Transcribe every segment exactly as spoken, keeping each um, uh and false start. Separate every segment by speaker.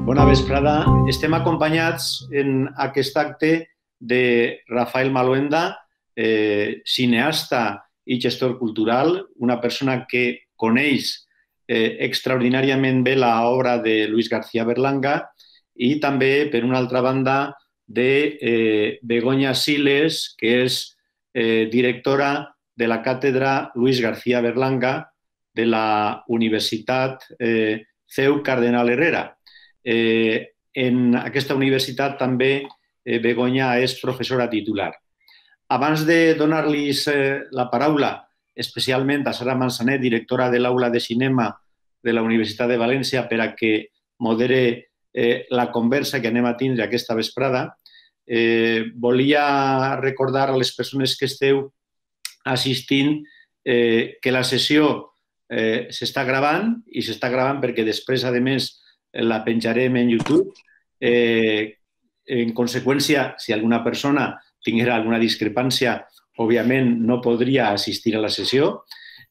Speaker 1: Bona vesprada. Estem acompanyats en aquest acte de Rafael Maluenda, eh, cineasta i gestor cultural, una persona que coneix eh, extraordinàriament bé l'obra de Luis García Berlanga i també, per una altra banda, de eh, Begoña Siles, que és eh, directora de la càtedra Luis García Berlanga de la Universitat eh, C E U Cardenal Herrera. Eh, en aquesta universitat també eh, Begoña és professora titular. Abans de donar-los eh, la paraula, especialment a Sara Manzanet, directora de l'Aula de Cinema de la Universitat de València, per a que modere eh, la conversa que anem a tindre aquesta vesprada, eh, volia recordar a les persones que esteu assistint eh, que la sessió eh, s'està gravant i s'està gravant perquè després, a més, la penjarem en YouTube. Eh, en conseqüència, si alguna persona tinguera alguna discrepància, òbviament no podria assistir a la sessió.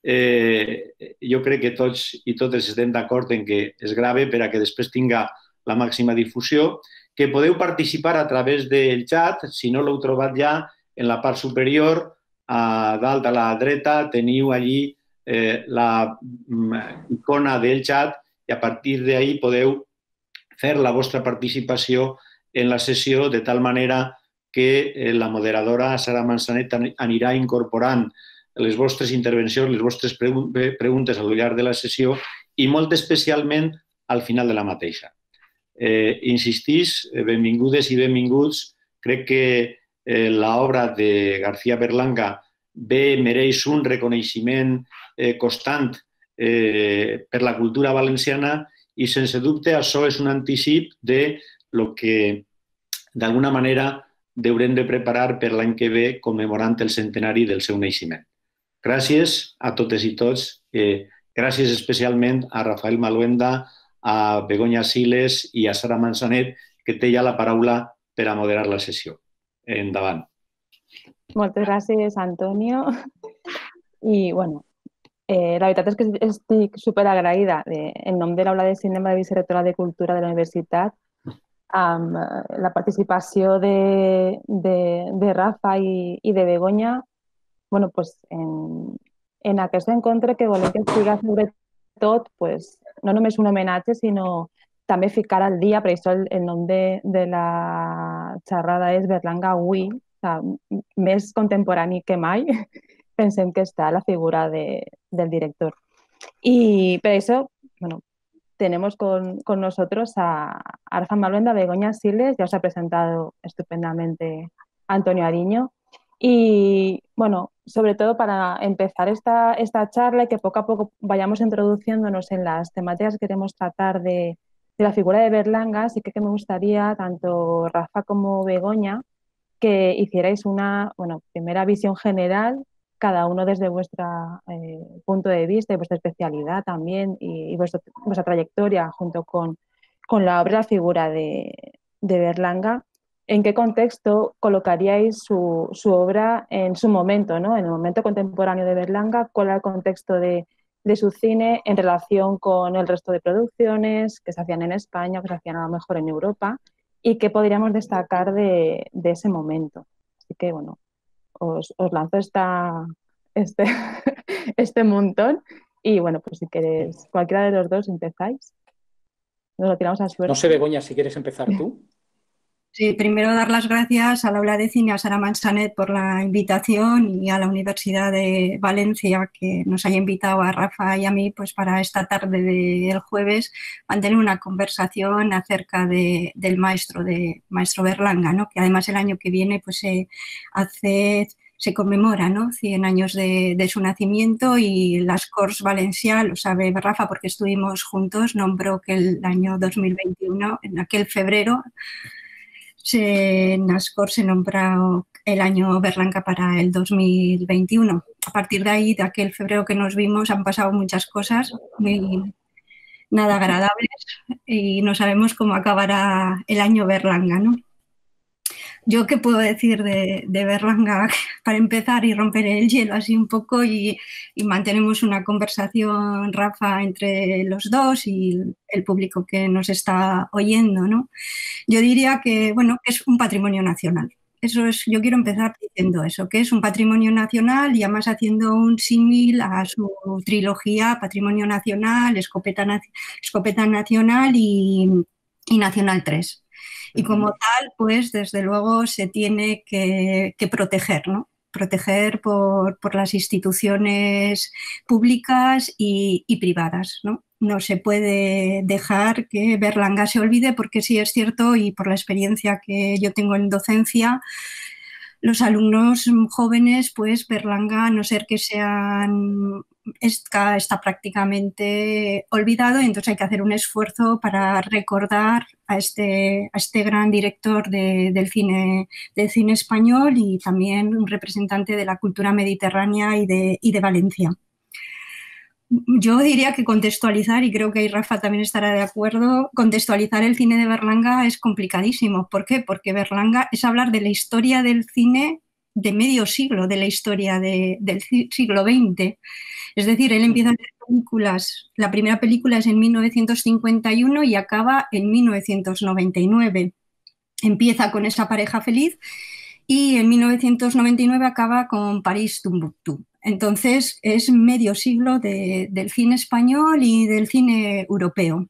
Speaker 1: Eh, jo crec que tots i totes estem d'acord en que es grave per a que després tinga la màxima difusió, que podeu participar a través del xat. Si no l'heu trobat ja, en la part superior, a dalt a la dreta, teniu allí eh, la icona del xat i a partir d'ahí podeu fer la vostra participació en la sessió de tal manera que la moderadora Sara Manzanet anirà incorporant les vostres intervencions, les vostres preguntes al llarg de la sessió i molt especialment al final de la mateixa. Eh, insistís, benvingudes i benvinguts. Crec que eh, l'obra de García Berlanga bé mereix un reconeixement eh, constant eh, per la cultura valenciana i, sense dubte, això és un anticip de lo que, d'alguna manera, haurem de preparar per l'any que ve commemorant el centenari del seu naixement. Gràcies a totes i tots. Eh, gràcies especialment a Rafael Maluenda, a Begoña Siles i a Sara Manzanet, que té ja la paraula per a moderar la sessió. Endavant.
Speaker 2: Moltes gràcies, Antonio. I, bueno, eh, la veritat és que estic superagraïda de, en nom de l'Aula de Cinema de Vicerectora de Cultura de la Universitat amb la participació de, de, de Rafa i, i de Begoña, bueno, pues en, en aquest encontre que volem que siga sobretot pues, no només un homenatge, sinó també ficar al dia, per això el, el nom de, de la xerrada és Berlanga avui, o sigui, més contemporani que mai, pensem que està la figura de, del director. Y per això, bueno, tenemos con, con nosotros a Rafa Maluenda, Begoña Siles, ya os ha presentado estupendamente Antonio Ariño. Y, bueno, sobre todo para empezar esta, esta charla y que poco a poco vayamos introduciéndonos en las temáticas que queremos tratar de, de la figura de Berlanga, así que, que me gustaría, tanto Rafa como Begoña, que hicierais una, bueno, primera visión general, cada uno desde vuestro eh, punto de vista y vuestra especialidad también y, y vuestra, vuestra trayectoria junto con, con la obra, la figura de, de Berlanga. ¿En qué contexto colocaríais su, su obra en su momento, ¿no? En el momento contemporáneo de Berlanga? ¿Cuál era el contexto de, de su cine en relación con el resto de producciones que se hacían en España, que se hacían a lo mejor en Europa? ¿Y qué podríamos destacar de, de ese momento? Así que, bueno, os, os lanzo esta, este, este montón y, bueno, pues si queréis, cualquiera de los dos empezáis. Nos lo tiramos a suerte.
Speaker 3: No sé, Begoña, si quieres empezar tú.
Speaker 4: Sí, primero dar las gracias al Aula de Cine, a Sara Manzanet por la invitación y a la Universidad de Valencia que nos haya invitado a Rafa y a mí pues para esta tarde del jueves mantener una conversación acerca de, del maestro, de maestro Berlanga, ¿no? Que además el año que viene pues se hace, se conmemora, ¿no? cien años de, de su nacimiento y las Corts Valencià, lo sabe Rafa porque estuvimos juntos, nombró que el año dos mil veintiuno, en aquel febrero, Se, en las Corts se nombró el año Berlanga para el dos mil veintiuno. A partir de ahí, de aquel febrero que nos vimos, han pasado muchas cosas muy nada agradables y no sabemos cómo acabará el año Berlanga, ¿no? Yo qué puedo decir de, de Berlanga para empezar y romper el hielo así un poco y, y mantenemos una conversación, Rafa, entre los dos y el público que nos está oyendo, ¿no? Yo diría que, bueno, que es un patrimonio nacional. Eso es, yo quiero empezar diciendo eso, que es un patrimonio nacional y además haciendo un símil a su trilogía Patrimonio Nacional, Escopeta, Escopeta Nacional y, y Nacional tres. Y como tal, pues desde luego se tiene que, que proteger, ¿no? Proteger por, por las instituciones públicas y, y privadas, ¿no? No se puede dejar que Berlanga se olvide porque sí es cierto y por la experiencia que yo tengo en docencia, los alumnos jóvenes, pues Berlanga, a no ser que sean, está, está prácticamente olvidado y entonces hay que hacer un esfuerzo para recordar a este, a este gran director de, del, cine, del cine español y también un representante de la cultura mediterránea y de, y de Valencia. Yo diría que contextualizar, y creo que ahí Rafa también estará de acuerdo, contextualizar el cine de Berlanga es complicadísimo. ¿Por qué? Porque Berlanga es hablar de la historia del cine de medio siglo, de la historia de, del siglo veinte. Es decir, él empieza a hacer películas, la primera película es en mil novecientos cincuenta y uno y acaba en mil novecientos noventa y nueve. Empieza con esa pareja feliz y en mil novecientos noventa y nueve acaba con París Tombuctú. Entonces es medio siglo de, del cine español y del cine europeo.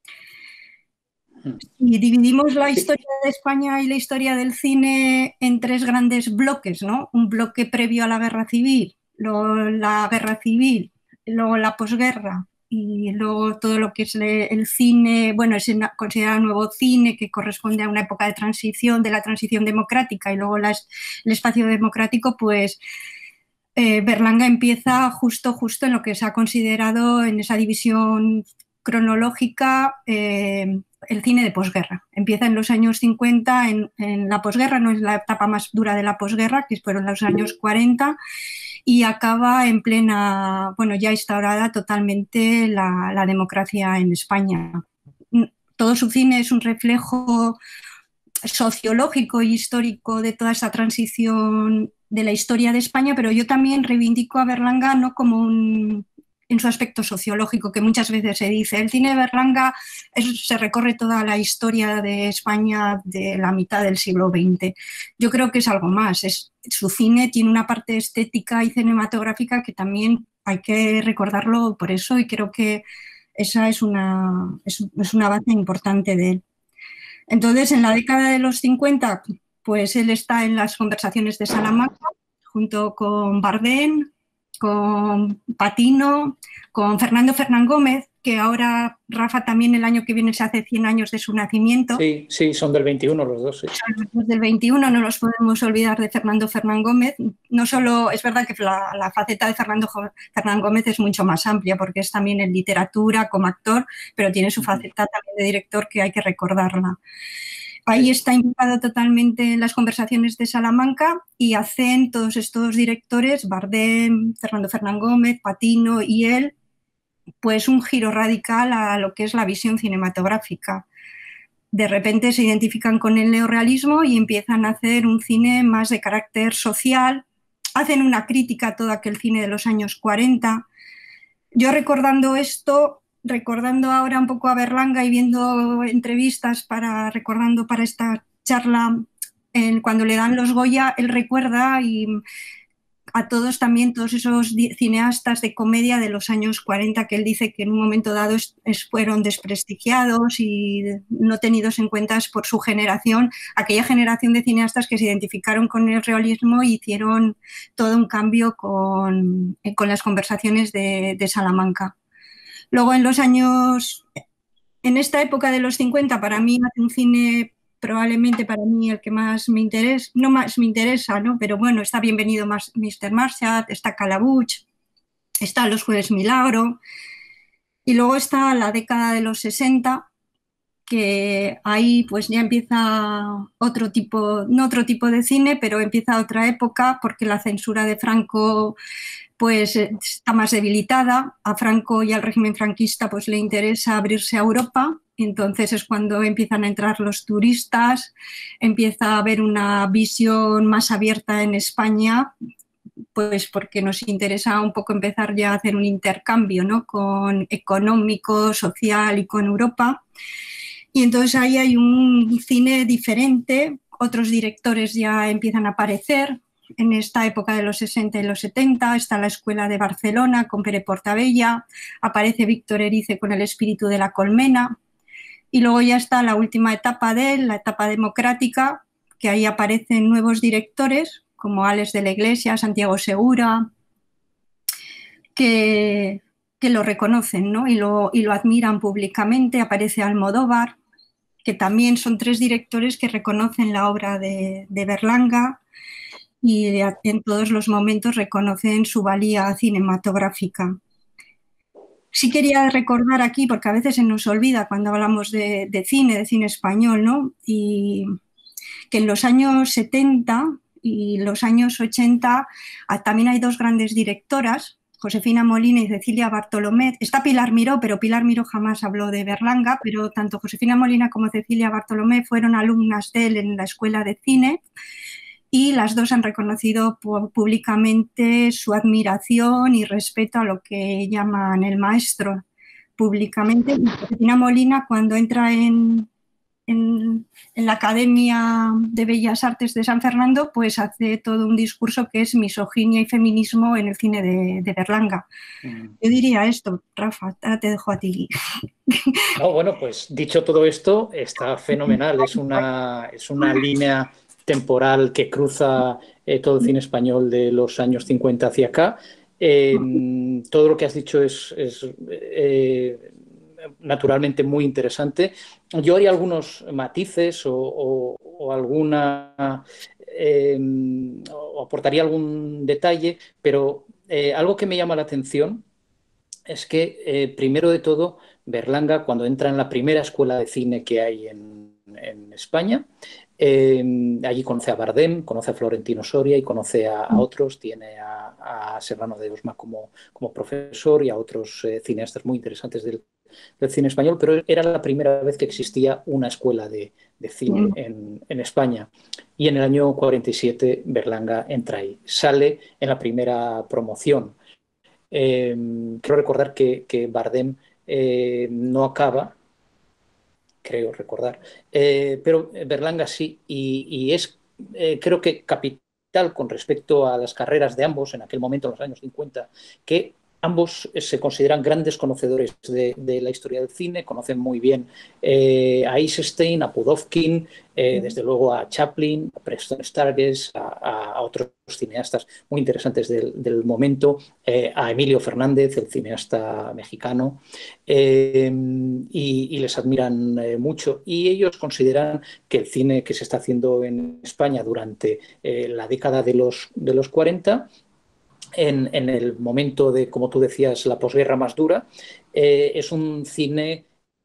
Speaker 4: Y dividimos la historia de España y la historia del cine en tres grandes bloques, ¿no? Un bloque previo a la guerra civil, luego la guerra civil, luego la posguerra y luego todo lo que es el cine, bueno, es considerado nuevo cine que corresponde a una época de transición, de la transición democrática y luego las, el espacio democrático, pues eh, Berlanga empieza justo, justo en lo que se ha considerado en esa división cronológica eh, el cine de posguerra. Empieza en los años cincuenta, en, en la posguerra, no es la etapa más dura de la posguerra, que fueron los años cuarenta, y acaba en plena, bueno, ya instaurada totalmente la, la democracia en España. Todo su cine es un reflejo sociológico y histórico de toda esa transición de la historia de España, pero yo también reivindico a Berlanga no como un, en su aspecto sociológico, que muchas veces se dice. El cine de Berlanga es, se recorre toda la historia de España de la mitad del siglo veinte. Yo creo que es algo más. Es, su cine tiene una parte estética y cinematográfica que también hay que recordarlo por eso y creo que esa es una, es, es una base importante de él. Entonces, en la década de los cincuenta, pues él está en las conversaciones de Salamanca, junto con Bardem, con Patino, con Fernando Fernán Gómez, que ahora, Rafa, también el año que viene se hace cien años de su nacimiento.
Speaker 3: Sí, sí, son del veintiuno los dos. Sí.
Speaker 4: Son los del veintiuno, no nos podemos olvidar de Fernando Fernán Gómez. No solo, es verdad que la, la faceta de Fernando Fernán Gómez es mucho más amplia, porque es también en literatura, como actor, pero tiene su faceta también de director que hay que recordarla. Ahí está implicado totalmente en las conversaciones de Salamanca y hacen todos estos directores, Bardem, Fernando Fernán Gómez, Patino y él, pues un giro radical a lo que es la visión cinematográfica. De repente se identifican con el neorrealismo y empiezan a hacer un cine más de carácter social, hacen una crítica a todo aquel cine de los años cuarenta. Yo recordando esto, recordando ahora un poco a Berlanga y viendo entrevistas para, recordando para esta charla, en, cuando le dan los Goya, él recuerda y a todos también, todos esos cineastas de comedia de los años cuarenta que él dice que en un momento dado es, es, fueron desprestigiados y no tenidos en cuenta por su generación, aquella generación de cineastas que se identificaron con el realismo y hicieron todo un cambio con, con las conversaciones de, de Salamanca. Luego en los años, en esta época de los cincuenta, para mí hace un cine probablemente para mí el que más me interesa, no más me interesa, ¿no? Pero bueno, está Bienvenido mister Marshall, está Calabuch, está Los Jueves Milagro y luego está la década de los sesenta, que ahí pues ya empieza otro tipo, no otro tipo de cine, pero empieza otra época porque la censura de Franco pues está más debilitada. A Franco y al régimen franquista pues le interesa abrirse a Europa, entonces es cuando empiezan a entrar los turistas, empieza a haber una visión más abierta en España, pues porque nos interesa un poco empezar ya a hacer un intercambio, ¿no?, con económico, social y con Europa. Y entonces ahí hay un cine diferente, otros directores ya empiezan a aparecer. En esta época de los sesenta y los setenta está la Escuela de Barcelona con Pere Portabella, aparece Víctor Erice con El espíritu de la colmena, y luego ya está la última etapa de él, la etapa democrática, que ahí aparecen nuevos directores como Alex de la Iglesia, Santiago Segura, que, que lo reconocen, ¿no?, y, lo, y lo admiran públicamente. Aparece Almodóvar, que también son tres directores que reconocen la obra de, de Berlanga y en todos los momentos reconocen su valía cinematográfica. Sí quería recordar aquí, porque a veces se nos olvida cuando hablamos de, de cine, de cine español, ¿no?, y que en los años setenta y los años ochenta también hay dos grandes directoras, Josefina Molina y Cecilia Bartolomé. Está Pilar Miró, pero Pilar Miró jamás habló de Berlanga, pero tanto Josefina Molina como Cecilia Bartolomé fueron alumnas de él en la Escuela de Cine, y las dos han reconocido públicamente su admiración y respeto a lo que llaman el maestro públicamente. Y Josefina Molina, cuando entra en, en, en la Academia de Bellas Artes de San Fernando, pues hace todo un discurso que es misoginia y feminismo en el cine de, de Berlanga. Mm. Yo diría esto, Rafa, ahora te dejo a ti.
Speaker 3: No, bueno, pues dicho todo esto, está fenomenal, es una, es una línea temporal que cruza eh, todo el cine español de los años cincuenta hacia acá. Eh, todo lo que has dicho es, es eh, naturalmente muy interesante. Yo haría algunos matices o, o, o alguna eh, o aportaría algún detalle, pero eh, algo que me llama la atención es que eh, primero de todo Berlanga, cuando entra en la primera escuela de cine que hay en, en España, Eh, allí conoce a Bardem, conoce a Florentino Soria y conoce a, a otros, tiene a, a Serrano de Osma como, como profesor y a otros eh, cineastas muy interesantes del, del cine español, pero era la primera vez que existía una escuela de, de cine en, en España. Y en el año cuarenta y siete Berlanga entra ahí, sale en la primera promoción. Eh, quiero recordar que, que Bardem eh, no acaba, creo recordar, eh, pero Berlanga sí, y, y es eh, creo que capital con respecto a las carreras de ambos en aquel momento, en los años cincuenta, que ambos se consideran grandes conocedores de, de la historia del cine, conocen muy bien eh, a Eisenstein, a Pudovkin, eh, desde luego a Chaplin, a Preston Sturges, a, a otros cineastas muy interesantes del, del momento, eh, a Emilio Fernández, el cineasta mexicano, eh, y, y les admiran eh, mucho. Y ellos consideran que el cine que se está haciendo en España durante eh, la década de los, de los cuarenta, En, en el momento de, como tú decías, la posguerra más dura, eh, es un cine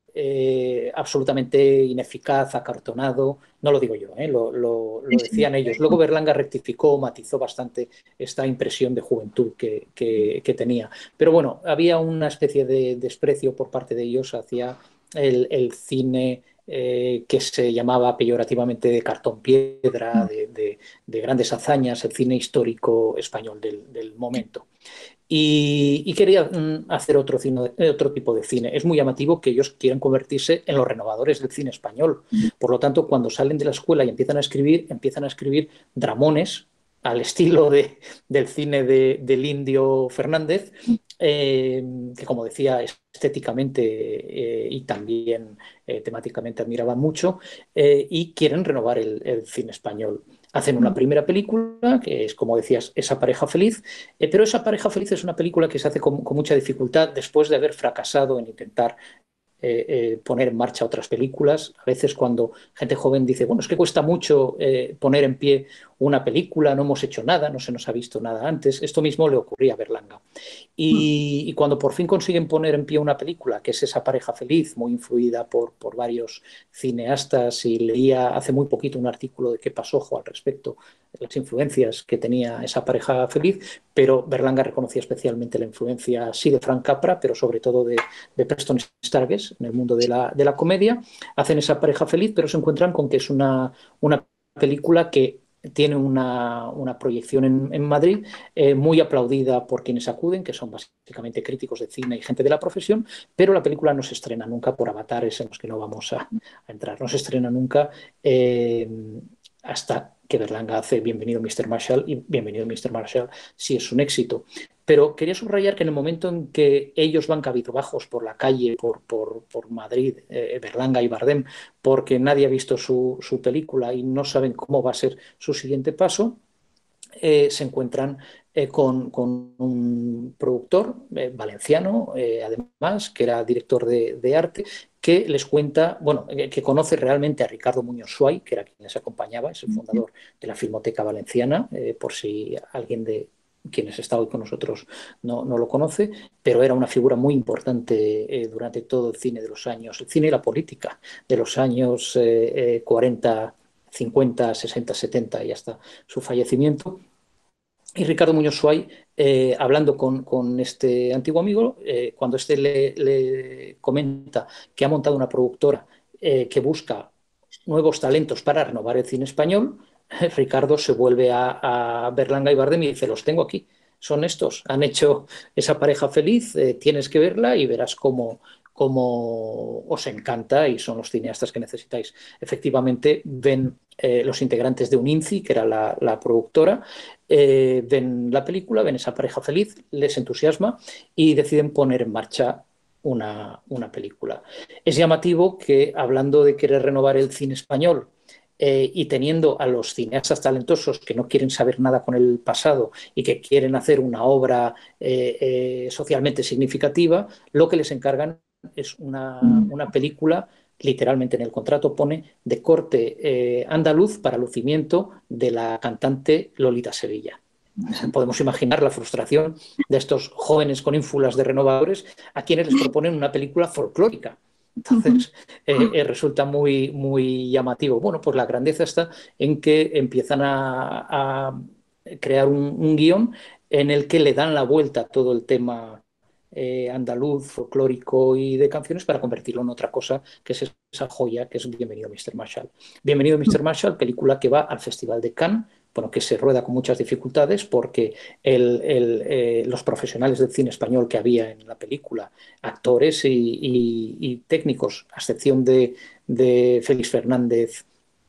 Speaker 3: eh, absolutamente ineficaz, acartonado. No lo digo yo, eh, lo, lo, lo decían ellos. Luego Berlanga rectificó, matizó bastante esta impresión de juventud que, que, que tenía. Pero bueno, había una especie de desprecio por parte de ellos hacia el, el cine Eh, que se llamaba peyorativamente de cartón piedra, de, de, de grandes hazañas, el cine histórico español del, del momento. Y, y quería mm, hacer otro, cine, otro tipo de cine. Es muy llamativo que ellos quieran convertirse en los renovadores del cine español. Por lo tanto, cuando salen de la escuela y empiezan a escribir, empiezan a escribir dramones al estilo de, del cine de, del Indio Fernández, eh, que, como decía, estéticamente eh, y también eh, temáticamente admiraban mucho, eh, y quieren renovar el, el cine español. Hacen una primera película, que es, como decías, Esa pareja feliz, eh, pero Esa pareja feliz es una película que se hace con, con mucha dificultad después de haber fracasado en intentar eh, eh, poner en marcha otras películas. A veces cuando gente joven dice, bueno, es que cuesta mucho eh, poner en pie una película, no hemos hecho nada, no se nos ha visto nada antes. Esto mismo le ocurría a Berlanga. Y, y cuando por fin consiguen poner en pie una película, que es esa pareja feliz, muy influida por, por varios cineastas, y leía hace muy poquito un artículo de Qué pasó, ojo, al respecto de las influencias que tenía esa pareja feliz, pero Berlanga reconocía especialmente la influencia, sí, de Frank Capra, pero sobre todo de, de Preston Sturges en el mundo de la, de la comedia. Hacen esa pareja feliz, pero se encuentran con que es una, una película que tiene una, una proyección en, en Madrid eh, muy aplaudida por quienes acuden, que son básicamente críticos de cine y gente de la profesión, pero la película no se estrena nunca por avatares en los que no vamos a, a entrar. No se estrena nunca eh, hasta que Berlanga hace Bienvenido mister Marshall, y Bienvenido mister Marshall sí es un éxito. Pero quería subrayar que en el momento en que ellos van cabizbajos por la calle, por, por, por Madrid, eh, Berlanga y Bardem, porque nadie ha visto su, su película y no saben cómo va a ser su siguiente paso, eh, se encuentran eh, con, con un productor eh, valenciano, eh, además, que era director de, de arte, que les cuenta, bueno, que, que conoce realmente a Ricardo Muñoz Suay, que era quien les acompañaba, es el fundador de la Filmoteca Valenciana, eh, por si alguien de quienes está hoy con nosotros no, no lo conoce, pero era una figura muy importante eh, durante todo el cine de los años, el cine y la política de los años eh, eh, cuarenta, cincuenta, sesenta, setenta y hasta su fallecimiento. Y Ricardo Muñoz Suay, eh, hablando con, con este antiguo amigo, eh, cuando este le, le comenta que ha montado una productora eh, que busca nuevos talentos para renovar el cine español, Ricardo se vuelve a, a Berlanga y Bardem y dice, los tengo aquí, son estos, han hecho esa pareja feliz, eh, tienes que verla y verás cómo, cómo os encanta y son los cineastas que necesitáis. Efectivamente, ven eh, los integrantes de UNINCI, que era la, la productora, eh, ven la película, ven esa pareja feliz, les entusiasma y deciden poner en marcha una, una película. Es llamativo que, hablando de querer renovar el cine español, Eh, y teniendo a los cineastas talentosos que no quieren saber nada con el pasado y que quieren hacer una obra eh, eh, socialmente significativa, lo que les encargan es una, una película, literalmente en el contrato pone, de corte eh, andaluz para lucimiento de la cantante Lolita Sevilla. Podemos imaginar la frustración de estos jóvenes con ínfulas de renovadores a quienes les proponen una película folclórica. Entonces, eh, eh, resulta muy, muy llamativo. Bueno, pues la grandeza está en que empiezan a, a crear un, un guión en el que le dan la vuelta a todo el tema eh, andaluz, folclórico y de canciones para convertirlo en otra cosa, que es esa joya que es Bienvenido mister Marshall. Bienvenido mister Marshall, película que va al Festival de Cannes, bueno, que se rueda con muchas dificultades porque el, el, eh, los profesionales del cine español que había en la película, actores y, y, y técnicos, a excepción de, de Félix Fernández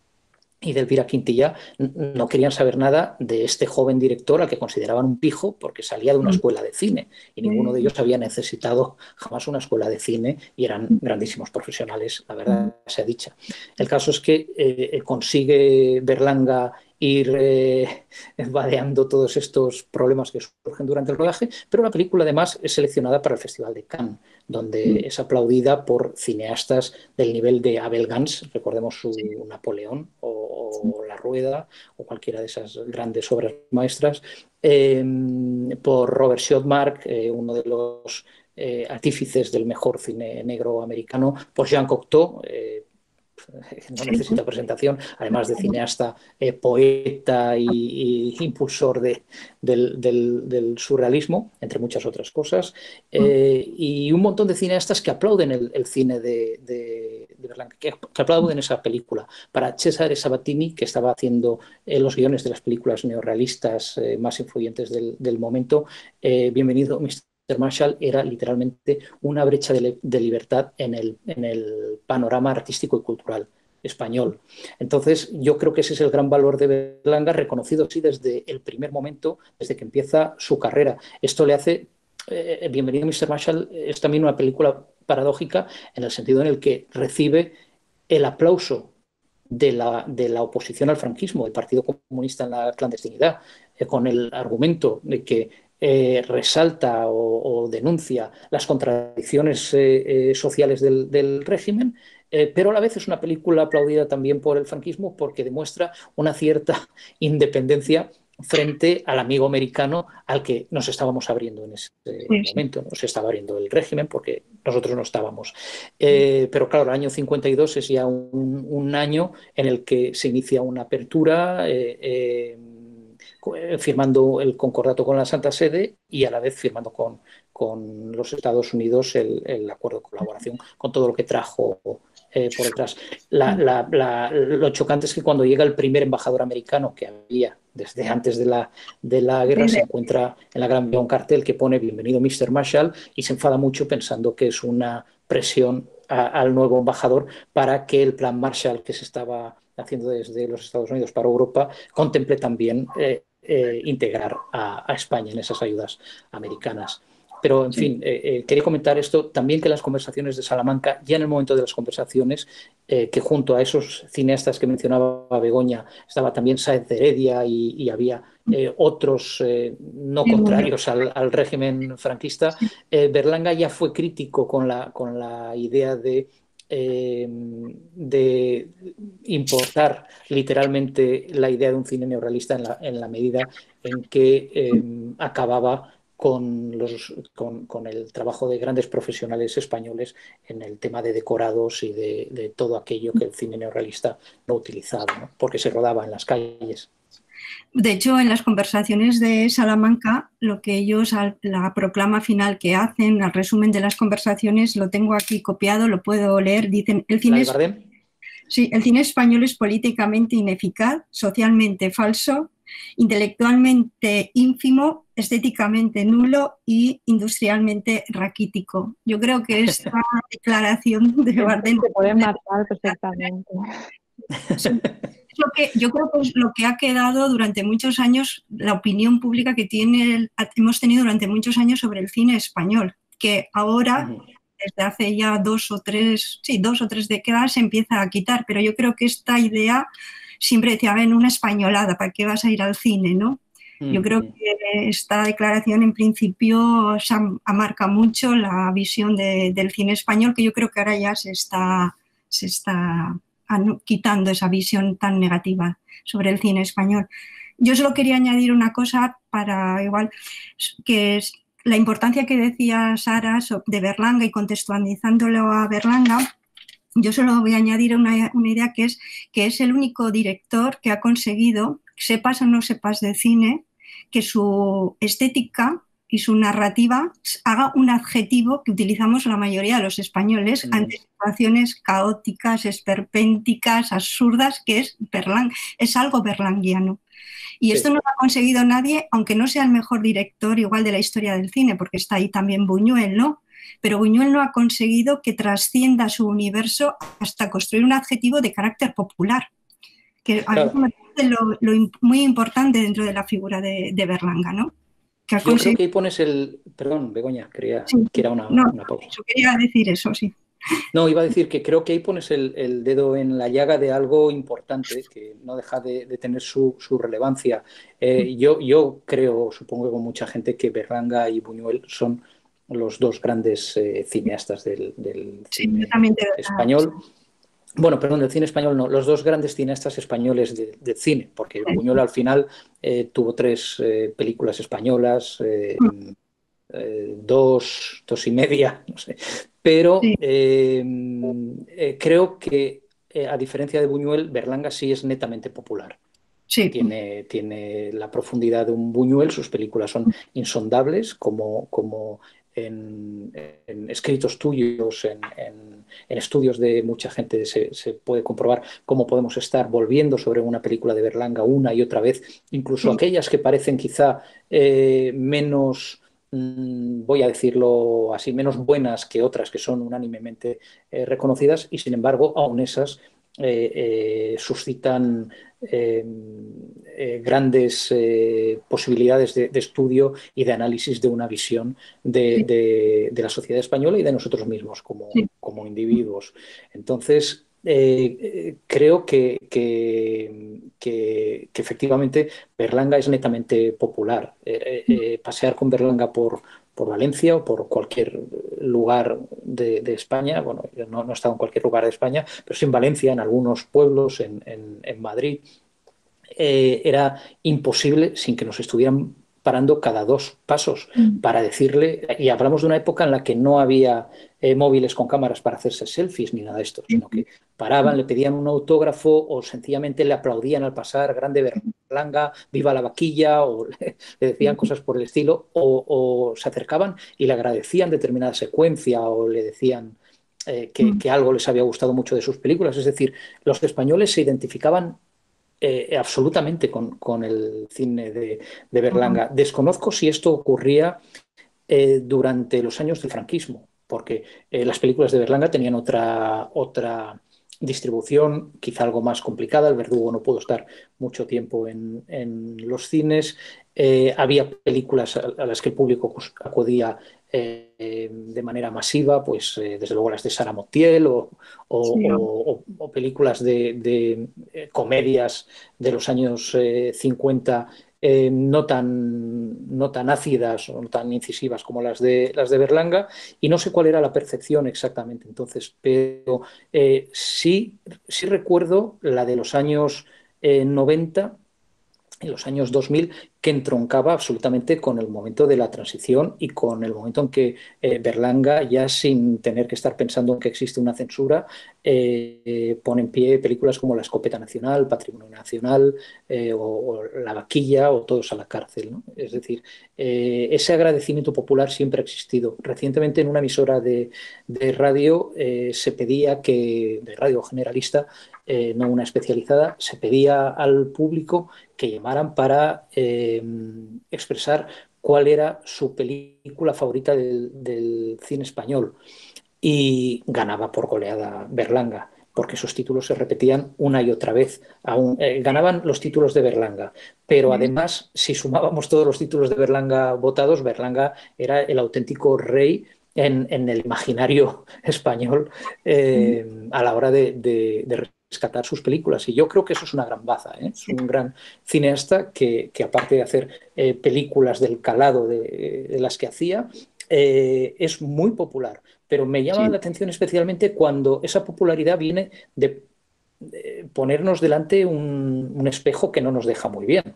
Speaker 3: y de Elvira Quintilla, no querían saber nada de este joven director al que consideraban un pijo porque salía de una escuela de cine y ninguno de ellos había necesitado jamás una escuela de cine y eran grandísimos profesionales, la verdad sea dicha. El caso es que eh, consigue Berlanga ir eh, vadeando todos estos problemas que surgen durante el rodaje, pero la película además es seleccionada para el Festival de Cannes, donde es aplaudida por cineastas del nivel de Abel Gance, recordemos su Napoleón o, o La Rueda o cualquiera de esas grandes obras maestras, eh, por Robert Schottmark, eh, uno de los eh, artífices del mejor cine negro americano, por Jean Cocteau, eh, no necesita presentación, además de cineasta, eh, poeta y, y impulsor de, del, del, del surrealismo, entre muchas otras cosas, eh, y un montón de cineastas que aplauden el, el cine de, de, de Berlanga, que, que aplauden esa película. Para Cesare Sabatini, que estaba haciendo eh, los guiones de las películas neorrealistas eh, más influyentes del, del momento, eh, Bienvenido mister Marshall era literalmente una brecha de, de libertad en el, en el panorama artístico y cultural español. Entonces, yo creo que ese es el gran valor de Berlanga, reconocido así desde el primer momento, desde que empieza su carrera. Esto le hace... Eh, Bienvenido mister Marshall es también una película paradójica en el sentido en el que recibe el aplauso de la, de la oposición al franquismo, del Partido Comunista en la clandestinidad, eh, con el argumento de que eh, resalta o, o denuncia las contradicciones eh, eh, sociales del, del régimen, eh, pero a la vez es una película aplaudida también por el franquismo porque demuestra una cierta independencia frente al amigo americano al que nos estábamos abriendo en ese
Speaker 4: Sí, sí.
Speaker 3: momento. Nos estaba abriendo el régimen porque nosotros no estábamos. Eh, pero claro, el año cincuenta y dos es ya un, un año en el que se inicia una apertura, eh, eh, firmando el concordato con la Santa Sede y a la vez firmando con, con los Estados Unidos el, el acuerdo de colaboración con todo lo que trajo eh, por detrás. La, la, la, lo chocante es que cuando llega el primer embajador americano que había desde antes de la, de la guerra, se encuentra en la Gran Vía un cartel que pone "Bienvenido mister Marshall" y se enfada mucho pensando que es una presión a, al nuevo embajador para que el plan Marshall que se estaba haciendo desde los Estados Unidos para Europa contemple también eh, eh, integrar a, a España en esas ayudas americanas. Pero, en fin, eh, eh, quería comentar esto también, que las conversaciones de Salamanca, ya en el momento de las conversaciones, eh, que junto a esos cineastas que mencionaba Begoña, estaba también Sáenz de Heredia y, y había eh, otros eh, no contrarios al, al régimen franquista, eh, Berlanga ya fue crítico con la, con la idea de Eh, de importar literalmente la idea de un cine neorrealista en la, en la medida en que eh, acababa con, los, con, con el trabajo de grandes profesionales españoles en el tema de decorados y de, de todo aquello que el cine neorrealista no utilizaba, ¿no? Porque se rodaba en las calles.
Speaker 4: De hecho, en las conversaciones de Salamanca, lo que ellos, la proclama final que hacen, al resumen de las conversaciones, lo tengo aquí copiado, lo puedo leer, dicen, el cine, es, sí, el cine español es políticamente ineficaz, socialmente falso, intelectualmente ínfimo, estéticamente nulo y industrialmente raquítico. Yo creo que esta declaración de Bardem
Speaker 2: se puede marcar perfectamente.
Speaker 4: Sí. Lo que, yo creo que es lo que ha quedado durante muchos años, la opinión pública que tiene, hemos tenido durante muchos años sobre el cine español, que ahora, uh-huh. desde hace ya dos o tres, sí, dos o tres décadas, se empieza a quitar, pero yo creo que esta idea siempre decía, ven, una españolada, ¿para qué vas a ir al cine, no? Uh-huh. Yo creo que esta declaración en principio amarca mucho la visión de, del cine español, que yo creo que ahora ya se está, se está quitando esa visión tan negativa sobre el cine español. Yo solo quería añadir una cosa para igual, que es la importancia que decía Sara de Berlanga y contextualizándolo a Berlanga. Yo solo voy a añadir una, una idea que es que es el único director que ha conseguido, sepas o no sepas de cine, que su estética y su narrativa haga un adjetivo que utilizamos la mayoría de los españoles mm. ante situaciones caóticas, esperpénticas, absurdas, que es, Berlang, es algo berlanguiano. Y sí. Esto no lo ha conseguido nadie, aunque no sea el mejor director igual de la historia del cine, porque está ahí también Buñuel, ¿no? Pero Buñuel no ha conseguido que trascienda su universo hasta construir un adjetivo de carácter popular, que claro. a mí me parece lo, lo muy importante dentro de la figura de, de Berlanga, ¿no?
Speaker 3: Yo creo que ahí pones el... Perdón, Begoña, creía sí, que era una,
Speaker 4: no,
Speaker 3: una pausa.
Speaker 4: Yo quería decir eso, sí.
Speaker 3: No, iba a decir que creo que ahí pones el, el dedo en la llaga de algo importante que no deja de, de tener su, su relevancia. Eh, yo, yo creo, supongo que con mucha gente, que Berlanga y Buñuel son los dos grandes eh, cineastas del, del
Speaker 4: sí,
Speaker 3: cine español. Bueno, perdón, del cine español no, los dos grandes cineastas españoles de, de cine, porque Buñuel al final eh, tuvo tres eh, películas españolas, eh, eh, dos, dos y media, no sé, pero eh, eh, creo que eh, a diferencia de Buñuel, Berlanga sí es netamente popular. Sí. Tiene, tiene la profundidad de un Buñuel, sus películas son insondables, como, como en, en escritos tuyos, en, en, en estudios de mucha gente se, se puede comprobar cómo podemos estar volviendo sobre una película de Berlanga una y otra vez, incluso sí. aquellas que parecen quizá eh, menos, mmm, voy a decirlo así, menos buenas que otras que son unánimemente eh, reconocidas, y sin embargo aún esas eh, eh, suscitan Eh, eh, grandes eh, posibilidades de, de estudio y de análisis de una visión de, de, de la sociedad española y de nosotros mismos como, como individuos. Entonces, eh, creo que, que, que, que efectivamente Berlanga es netamente popular. Eh, eh, pasear con Berlanga por, por Valencia o por cualquier lugar de, de España, bueno, yo no, no he estado en cualquier lugar de España, pero sí en Valencia, en algunos pueblos, en, en, en Madrid, eh, era imposible sin que nos estuvieran parando cada dos pasos para decirle, y hablamos de una época en la que no había eh, móviles con cámaras para hacerse selfies ni nada de esto, sino que paraban, le pedían un autógrafo o sencillamente le aplaudían al pasar, grande Berlanga, viva la vaquilla, o le, le decían cosas por el estilo, o, o se acercaban y le agradecían determinada secuencia o le decían eh, que, que algo les había gustado mucho de sus películas. Es decir, los españoles se identificaban Eh, absolutamente con, con, el cine de, de Berlanga. Desconozco si esto ocurría eh, durante los años del franquismo, porque eh, las películas de Berlanga tenían otra, otra distribución, quizá algo más complicada. El Verdugo no pudo estar mucho tiempo en, en los cines. Eh, había películas a, a las que el público acudía eh, de manera masiva, pues eh, desde luego las de Sara Montiel o, o, sí. o, o películas de, de eh, comedias de los años eh, cincuenta eh, no, tan, no tan ácidas o no tan incisivas como las de, las de Berlanga, y no sé cuál era la percepción exactamente entonces, pero eh, sí, sí recuerdo la de los años eh, noventa, en los años dos mil, que entroncaba absolutamente con el momento de la transición y con el momento en que eh, Berlanga, ya sin tener que estar pensando en que existe una censura, eh, pone en pie películas como La Escopeta Nacional, Patrimonio Nacional eh, o, o La Vaquilla o Todos a la cárcel, ¿no? Es decir, eh, ese agradecimiento popular siempre ha existido. Recientemente en una emisora de, de radio eh, se pedía que, de radio generalista, eh, no una especializada, se pedía al público que llamaran para eh, expresar cuál era su película favorita del, del cine español, y ganaba por goleada Berlanga, porque esos títulos se repetían una y otra vez. Aún, eh, ganaban los títulos de Berlanga, pero además, si sumábamos todos los títulos de Berlanga votados, Berlanga era el auténtico rey en, en el imaginario español eh, a la hora de, de, de rescatar sus películas. Y yo creo que eso es una gran baza, ¿eh? Es un gran cineasta que, que aparte de hacer eh, películas del calado de, de las que hacía, eh, es muy popular. Pero me llama sí. la atención especialmente cuando esa popularidad viene de, de ponernos delante un, un espejo que no nos deja muy bien.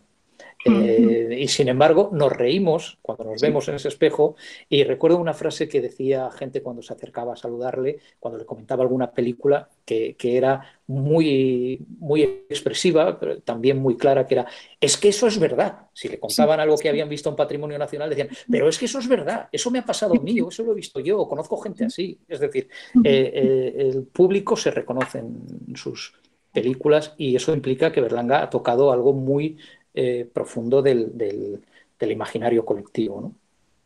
Speaker 3: Eh, y sin embargo nos reímos cuando nos sí. vemos en ese espejo, y recuerdo una frase que decía gente cuando se acercaba a saludarle, cuando le comentaba alguna película, que, que era muy, muy expresiva, pero también muy clara, que era: es que eso es verdad. Si le contaban sí. algo que habían visto en Patrimonio Nacional, decían: pero es que eso es verdad, eso me ha pasado a mí, eso lo he visto yo, conozco gente así. Es decir, eh, eh, el público se reconoce en sus películas, y eso implica que Berlanga ha tocado algo muy Eh, profundo del, del, del imaginario colectivo, ¿no?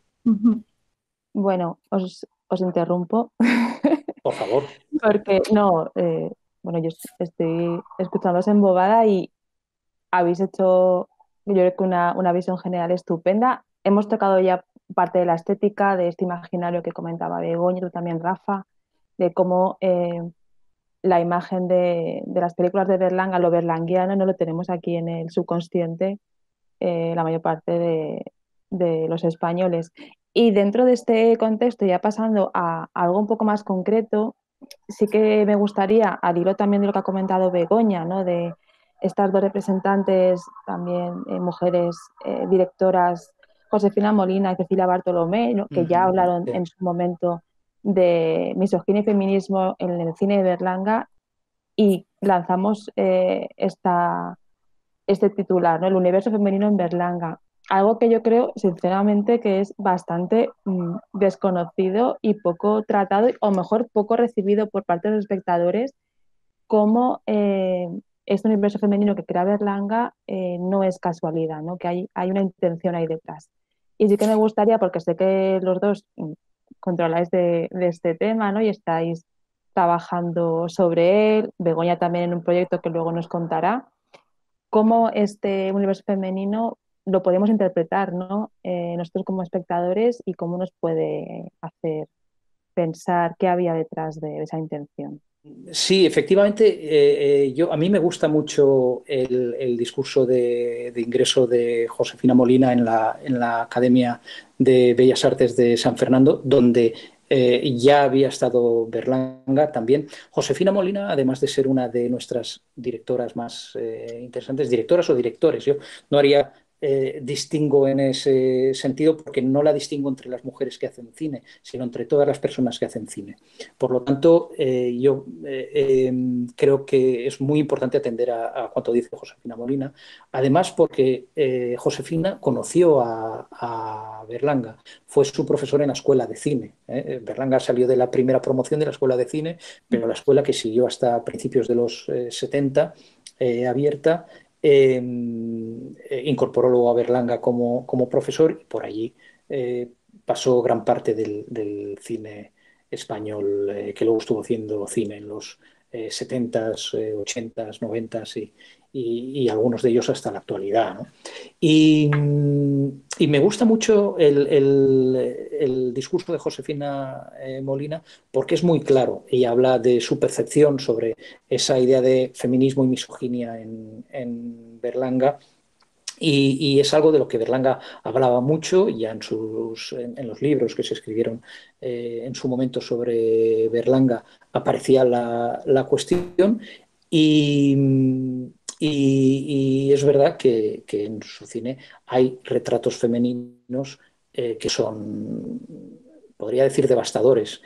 Speaker 2: Bueno, os, os interrumpo.
Speaker 3: Por favor.
Speaker 2: Porque no, eh, bueno, yo estoy escuchándoos embobada y habéis hecho, yo creo que una, una visión general estupenda. Hemos tocado ya parte de la estética, de este imaginario que comentaba Begoña, tú también, Rafa, de cómo eh, la imagen de, de las películas de Berlanga, lo berlanguiano, no lo tenemos aquí en el subconsciente, eh, la mayor parte de, de los españoles. Y dentro de este contexto, ya pasando a, a algo un poco más concreto, sí que me gustaría, al hilo también de lo que ha comentado Begoña, ¿no? De estas dos representantes, también eh, mujeres eh, directoras, Josefina Molina y Cecilia Bartolomé, ¿no? Que ya hablaron en su momento de misoginia y feminismo en el cine de Berlanga, y lanzamos eh, esta, este titular, ¿no? El universo femenino en Berlanga. Algo que yo creo, sinceramente, que es bastante mmm, desconocido y poco tratado, o mejor, poco recibido por parte de los espectadores, como eh, este universo femenino que crea Berlanga eh, no es casualidad, ¿no? Que hay, hay una intención ahí detrás. Y sí que me gustaría, porque sé que los dos controláis de, de este tema, ¿no? Y estáis trabajando sobre él, Begoña también en un proyecto que luego nos contará, cómo este universo femenino lo podemos interpretar, ¿no? Eh, nosotros como espectadores, y cómo nos puede hacer pensar qué había detrás de esa intención.
Speaker 3: Sí, efectivamente, eh, eh, yo, a mí me gusta mucho el, el discurso de, de ingreso de Josefina Molina en la, en la Academia de Bellas Artes de San Fernando, donde eh, ya había estado Berlanga también. Josefina Molina, además de ser una de nuestras directoras más eh, interesantes, directoras o directores, yo no haría eh, distingo en ese sentido porque no la distingo entre las mujeres que hacen cine, sino entre todas las personas que hacen cine. Por lo tanto, eh, yo eh, eh, creo que es muy importante atender a, a cuanto dice Josefina Molina. Además, porque eh, Josefina conoció a, a Berlanga, fue su profesor en la escuela de cine. ¿eh? Berlanga salió de la primera promoción de la escuela de cine, pero la escuela que siguió hasta principios de los eh, setenta, eh, abierta, eh, eh, incorporó luego a Berlanga como, como profesor y por allí eh, pasó gran parte del, del cine español, eh, que luego estuvo haciendo cine en los eh, setentas, eh, ochentas, noventas y, y, y algunos de ellos hasta la actualidad, ¿no? Y, y, me gusta mucho el, el, el discurso de Josefina eh, Molina porque es muy claro. Ella habla de su percepción sobre esa idea de feminismo y misoginia en, en Berlanga. Y, y, es algo de lo que Berlanga hablaba mucho ya en, sus, en, en los libros que se escribieron eh, en su momento sobre Berlanga, aparecía la, la cuestión y, y, y, es verdad que, que, en su cine hay retratos femeninos eh, que son, podría decir, devastadores.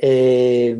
Speaker 3: Eh,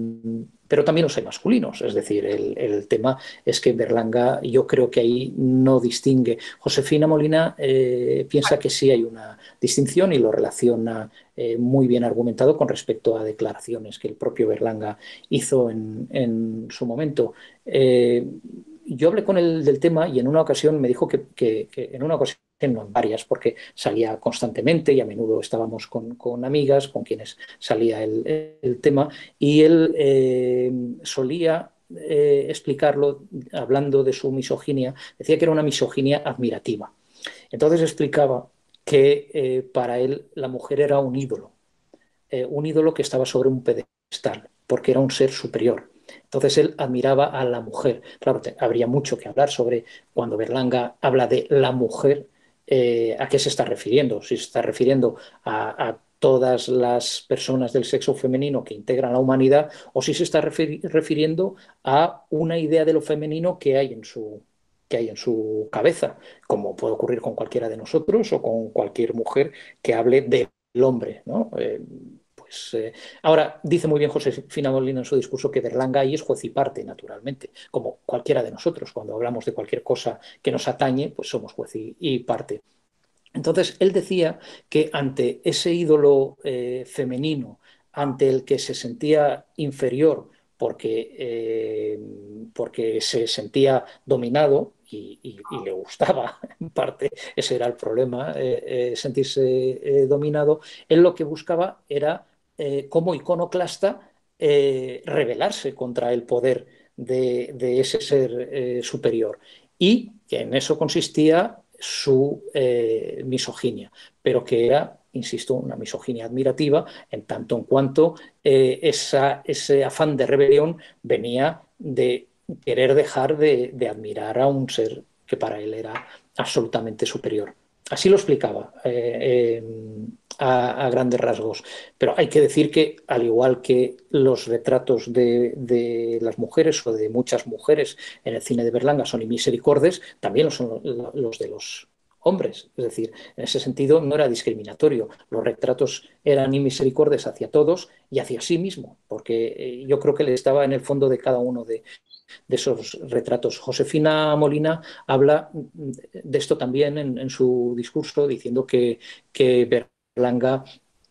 Speaker 3: pero también los hay masculinos, es decir, el, el, tema es que Berlanga yo creo que ahí no distingue. Josefina Molina eh, piensa que sí hay una distinción y lo relaciona eh, muy bien argumentado con respecto a declaraciones que el propio Berlanga hizo en, en su momento. Eh, yo hablé con él del tema y en una ocasión me dijo que, que, que en una ocasión, no en varias, porque salía constantemente y a menudo estábamos con, con amigas con quienes salía el, el tema, y él eh, solía eh, explicarlo hablando de su misoginia, decía que era una misoginia admirativa. Entonces explicaba que eh, para él la mujer era un ídolo, eh, un ídolo que estaba sobre un pedestal, porque era un ser superior. Entonces él admiraba a la mujer. Claro, te, habría mucho que hablar sobre cuando Berlanga habla de la mujer, eh, ¿a qué se está refiriendo? Si se está refiriendo a, a todas las personas del sexo femenino que integran la humanidad o si se está refiri refiriendo a una idea de lo femenino que hay en su, que hay en su cabeza, como puede ocurrir con cualquiera de nosotros o con cualquier mujer que hable del hombre, ¿no? Eh, pues, eh, ahora, dice muy bien Josefina Molina en su discurso que Berlanga ahí es juez y parte, naturalmente, como cualquiera de nosotros. Cuando hablamos de cualquier cosa que nos atañe, pues somos juez y, y parte. Entonces, él decía que ante ese ídolo eh, femenino, ante el que se sentía inferior porque, eh, porque se sentía dominado y, y, y, le gustaba, en parte, ese era el problema, eh, eh, sentirse eh, dominado, él lo que buscaba era, eh, como iconoclasta, eh, rebelarse contra el poder de, de ese ser eh, superior. Y que en eso consistía su eh, misoginia, pero que era, insisto, una misoginia admirativa en tanto en cuanto eh, esa, ese afán de rebelión venía de querer dejar de, de admirar a un ser que para él era absolutamente superior. Así lo explicaba eh, eh, a, a grandes rasgos. Pero hay que decir que, al igual que los retratos de, de las mujeres o de muchas mujeres en el cine de Berlanga son inmisericordes, también lo son los de los hombres. Es decir, en ese sentido no era discriminatorio. Los retratos eran inmisericordes hacia todos y hacia sí mismo, porque eh, yo creo que le estaba en el fondo de cada uno de, de esos retratos. Josefina Molina habla de esto también en, en su discurso, diciendo que, que Berlanga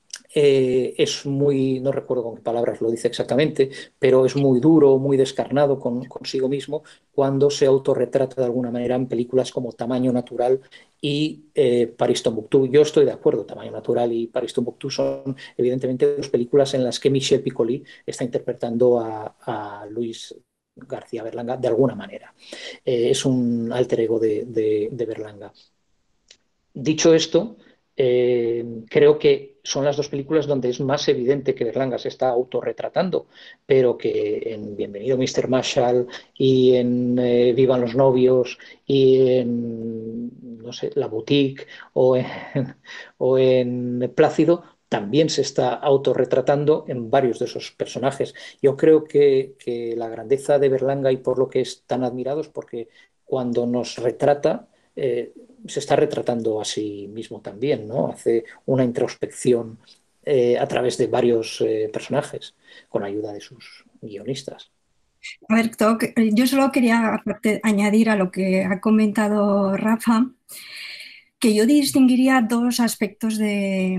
Speaker 3: eh, es muy, no recuerdo con qué palabras lo dice exactamente, pero es muy duro, muy descarnado con, consigo mismo cuando se autorretrata de alguna manera en películas como Tamaño Natural y eh, París Tombuctú. Yo estoy de acuerdo, Tamaño Natural y París Tombuctú son evidentemente dos películas en las que Michel Piccoli está interpretando a, a Luis García Berlanga de alguna manera. Eh, es un alter ego de, de, de Berlanga. Dicho esto, eh, creo que son las dos películas donde es más evidente que Berlanga se está autorretratando, pero que en Bienvenido mister Marshall y en eh, Vivan los novios y en, no sé, La Boutique o en, o en Plácido también se está autorretratando en varios de esos personajes. Yo creo que, que la grandeza de Berlanga y por lo que es tan admirado es porque cuando nos retrata eh, se está retratando a sí mismo también, ¿no? Hace una introspección eh, a través de varios eh, personajes con ayuda de sus guionistas.
Speaker 4: A ver, yo solo quería aparte, añadir a lo que ha comentado Rafa, que yo distinguiría dos aspectos de,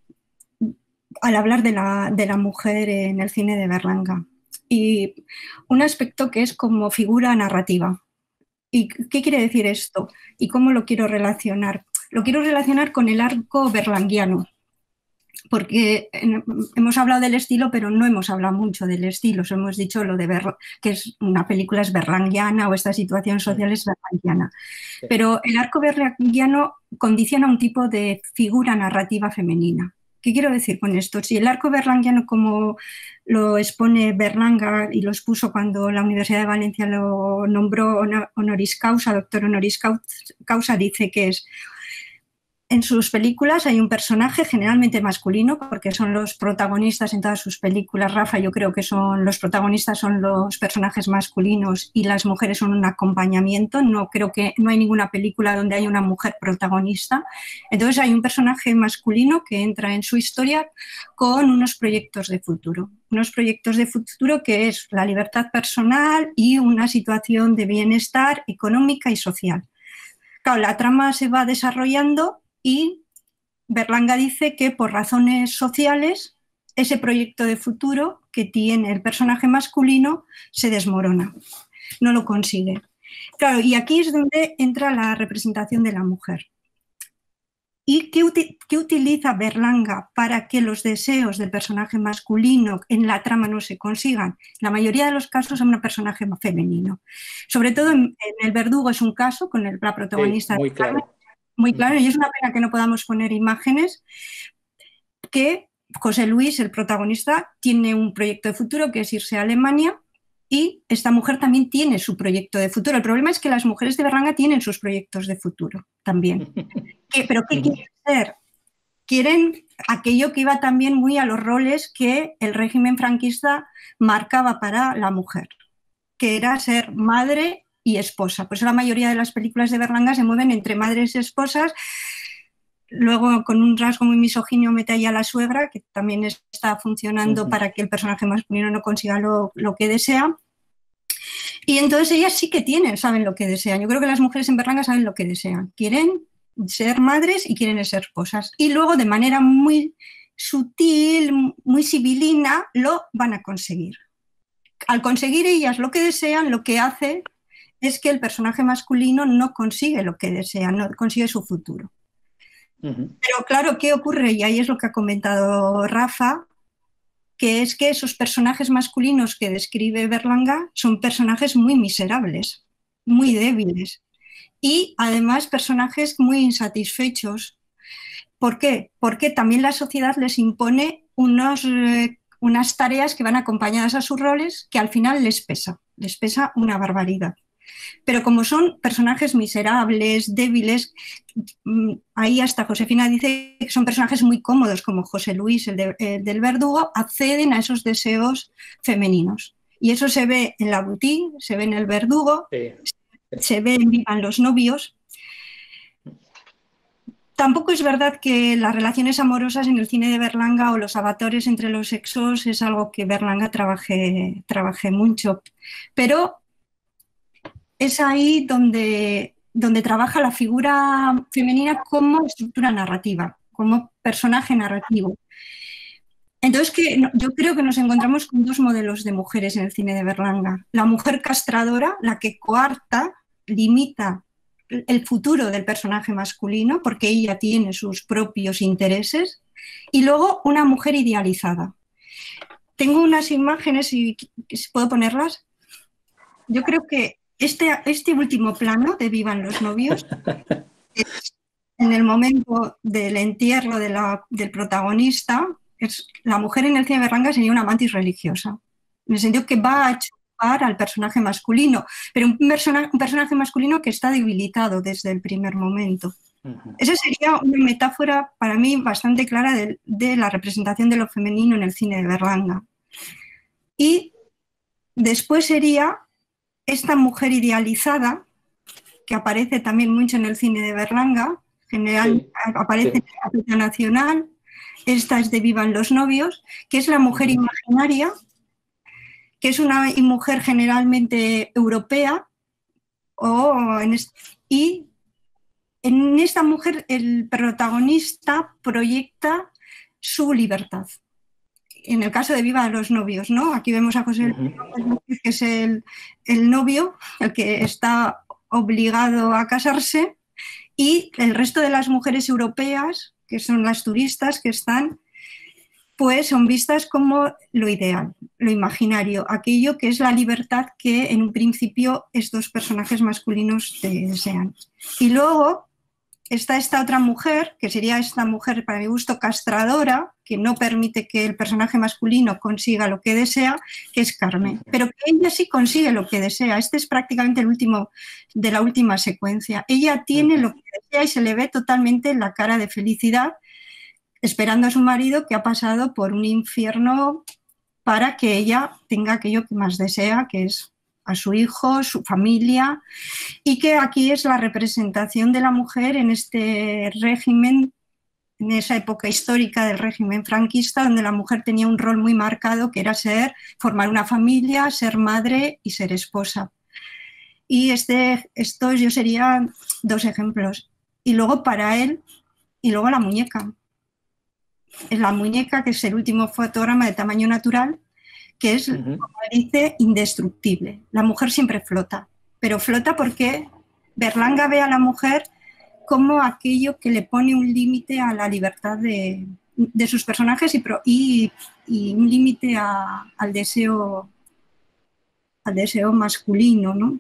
Speaker 4: al hablar de la, de la mujer en el cine de Berlanga. Y un aspecto que es como figura narrativa. ¿Y qué quiere decir esto? ¿Y cómo lo quiero relacionar? Lo quiero relacionar con el arco berlanguiano, porque hemos hablado del estilo, pero no hemos hablado mucho del estilo. Hemos dicho lo de Ber que es una película es berlanguiana o esta situación social es berlanguiana. Sí. Pero el arco berlanguiano condiciona un tipo de figura narrativa femenina. ¿Qué quiero decir con esto? Si el arco berlanguiano, como lo expone Berlanga y lo expuso cuando la Universidad de Valencia lo nombró honoris causa, doctor honoris causa, dice que es... En sus películas hay un personaje generalmente masculino, porque son los protagonistas en todas sus películas. Rafa, yo creo que son los protagonistas son los personajes masculinos y las mujeres son un acompañamiento. No creo que no hay ninguna película donde haya una mujer protagonista. Entonces hay un personaje masculino que entra en su historia con unos proyectos de futuro. Unos proyectos de futuro que es la libertad personal y una situación de bienestar económica y social. Claro, la trama se va desarrollando y Berlanga dice que por razones sociales ese proyecto de futuro que tiene el personaje masculino se desmorona, no lo consigue. Claro, y aquí es donde entra la representación de la mujer. ¿Y qué, uti qué utiliza Berlanga para que los deseos del personaje masculino en la trama no se consigan? La mayoría de los casos es un personaje femenino. Sobre todo en, en El verdugo es un caso con el, la protagonista.
Speaker 3: Sí, muy claro.
Speaker 4: Muy claro, y es una pena que no podamos poner imágenes, que José Luis, el protagonista, tiene un proyecto de futuro que es irse a Alemania y esta mujer también tiene su proyecto de futuro. El problema es que las mujeres de Berlanga tienen sus proyectos de futuro también. ¿Qué, ¿Pero qué quieren ser? Quieren aquello que iba también muy a los roles que el régimen franquista marcaba para la mujer, que era ser madre y esposa. Por eso la mayoría de las películas de Berlanga se mueven entre madres y esposas. Luego, con un rasgo muy misógino, mete ahí a la suegra, que también está funcionando uh-huh. para que el personaje masculino no consiga lo, lo que desea. Y entonces ellas sí que tienen, saben lo que desean. Yo creo que las mujeres en Berlanga saben lo que desean. Quieren ser madres y quieren ser esposas. Y luego, de manera muy sutil, muy sibilina, lo van a conseguir. Al conseguir ellas lo que desean, lo que hace es que el personaje masculino no consigue lo que desea, no consigue su futuro. Uh-huh. Pero claro, ¿qué ocurre? Y ahí es lo que ha comentado Rafa, que es que esos personajes masculinos que describe Berlanga son personajes muy miserables, muy débiles y además personajes muy insatisfechos. ¿Por qué? Porque también la sociedad les impone unos, eh, unas tareas que van acompañadas a sus roles que al final les pesa, les pesa una barbaridad. Pero como son personajes miserables, débiles, ahí hasta Josefina dice que son personajes muy cómodos, como José Luis, el, de, el del verdugo, acceden a esos deseos femeninos. Y eso se ve en La Boutique, se ve en El verdugo, sí. se ve en Vivan los novios. Tampoco es verdad que las relaciones amorosas en el cine de Berlanga o los avatares entre los sexos es algo que Berlanga trabaje, trabaje mucho, pero es ahí donde, donde trabaja la figura femenina como estructura narrativa, como personaje narrativo. Entonces, que yo creo que nos encontramos con dos modelos de mujeres en el cine de Berlanga. La mujer castradora, la que coarta, limita el futuro del personaje masculino porque ella tiene sus propios intereses, y luego una mujer idealizada. Tengo unas imágenes, y ¿puedo ponerlas? Yo creo que Este, este último plano de Vivan los novios es en el momento del entierro de la, del protagonista, es, la mujer en el cine de Berlanga sería una mantis religiosa, en el sentido que va a chupar al personaje masculino, pero un, persona, un personaje masculino que está debilitado desde el primer momento. Uh-huh. Esa sería una metáfora para mí bastante clara de, de la representación de lo femenino en el cine de Berlanga. Y después sería esta mujer idealizada, que aparece también mucho en el cine de Berlanga, general, sí, aparece sí. en la Capitán Nacional, esta es de Vivan los novios, que es la mujer imaginaria, que es una mujer generalmente europea, o en este, y en esta mujer el protagonista proyecta su libertad. En el caso de Viva los novios, ¿no? Aquí vemos a José, uh-huh. que es el, el novio, el que está obligado a casarse, y el resto de las mujeres europeas, que son las turistas que están, pues son vistas como lo ideal, lo imaginario, aquello que es la libertad que en un principio estos personajes masculinos desean. Y luego está esta otra mujer, que sería esta mujer, para mi gusto, castradora, que no permite que el personaje masculino consiga lo que desea, que es Carmen. Pero que ella sí consigue lo que desea. Este es prácticamente el último de la última secuencia. Ella tiene lo que desea y se le ve totalmente la cara de felicidad, esperando a su marido que ha pasado por un infierno para que ella tenga aquello que más desea, que es a su hijo, su familia, y que aquí es la representación de la mujer en este régimen, en esa época histórica del régimen franquista, donde la mujer tenía un rol muy marcado, que era ser, formar una familia, ser madre y ser esposa. Y este, estos yo serían dos ejemplos. Y luego para él, y luego la muñeca. Es la muñeca, que es el último fotograma de tamaño natural, que es, uh-huh. como dice, indestructible. La mujer siempre flota, pero flota porque Berlanga ve a la mujer como aquello que le pone un límite a la libertad de, de sus personajes y, pro, y, y un límite al deseo, al deseo masculino, ¿no?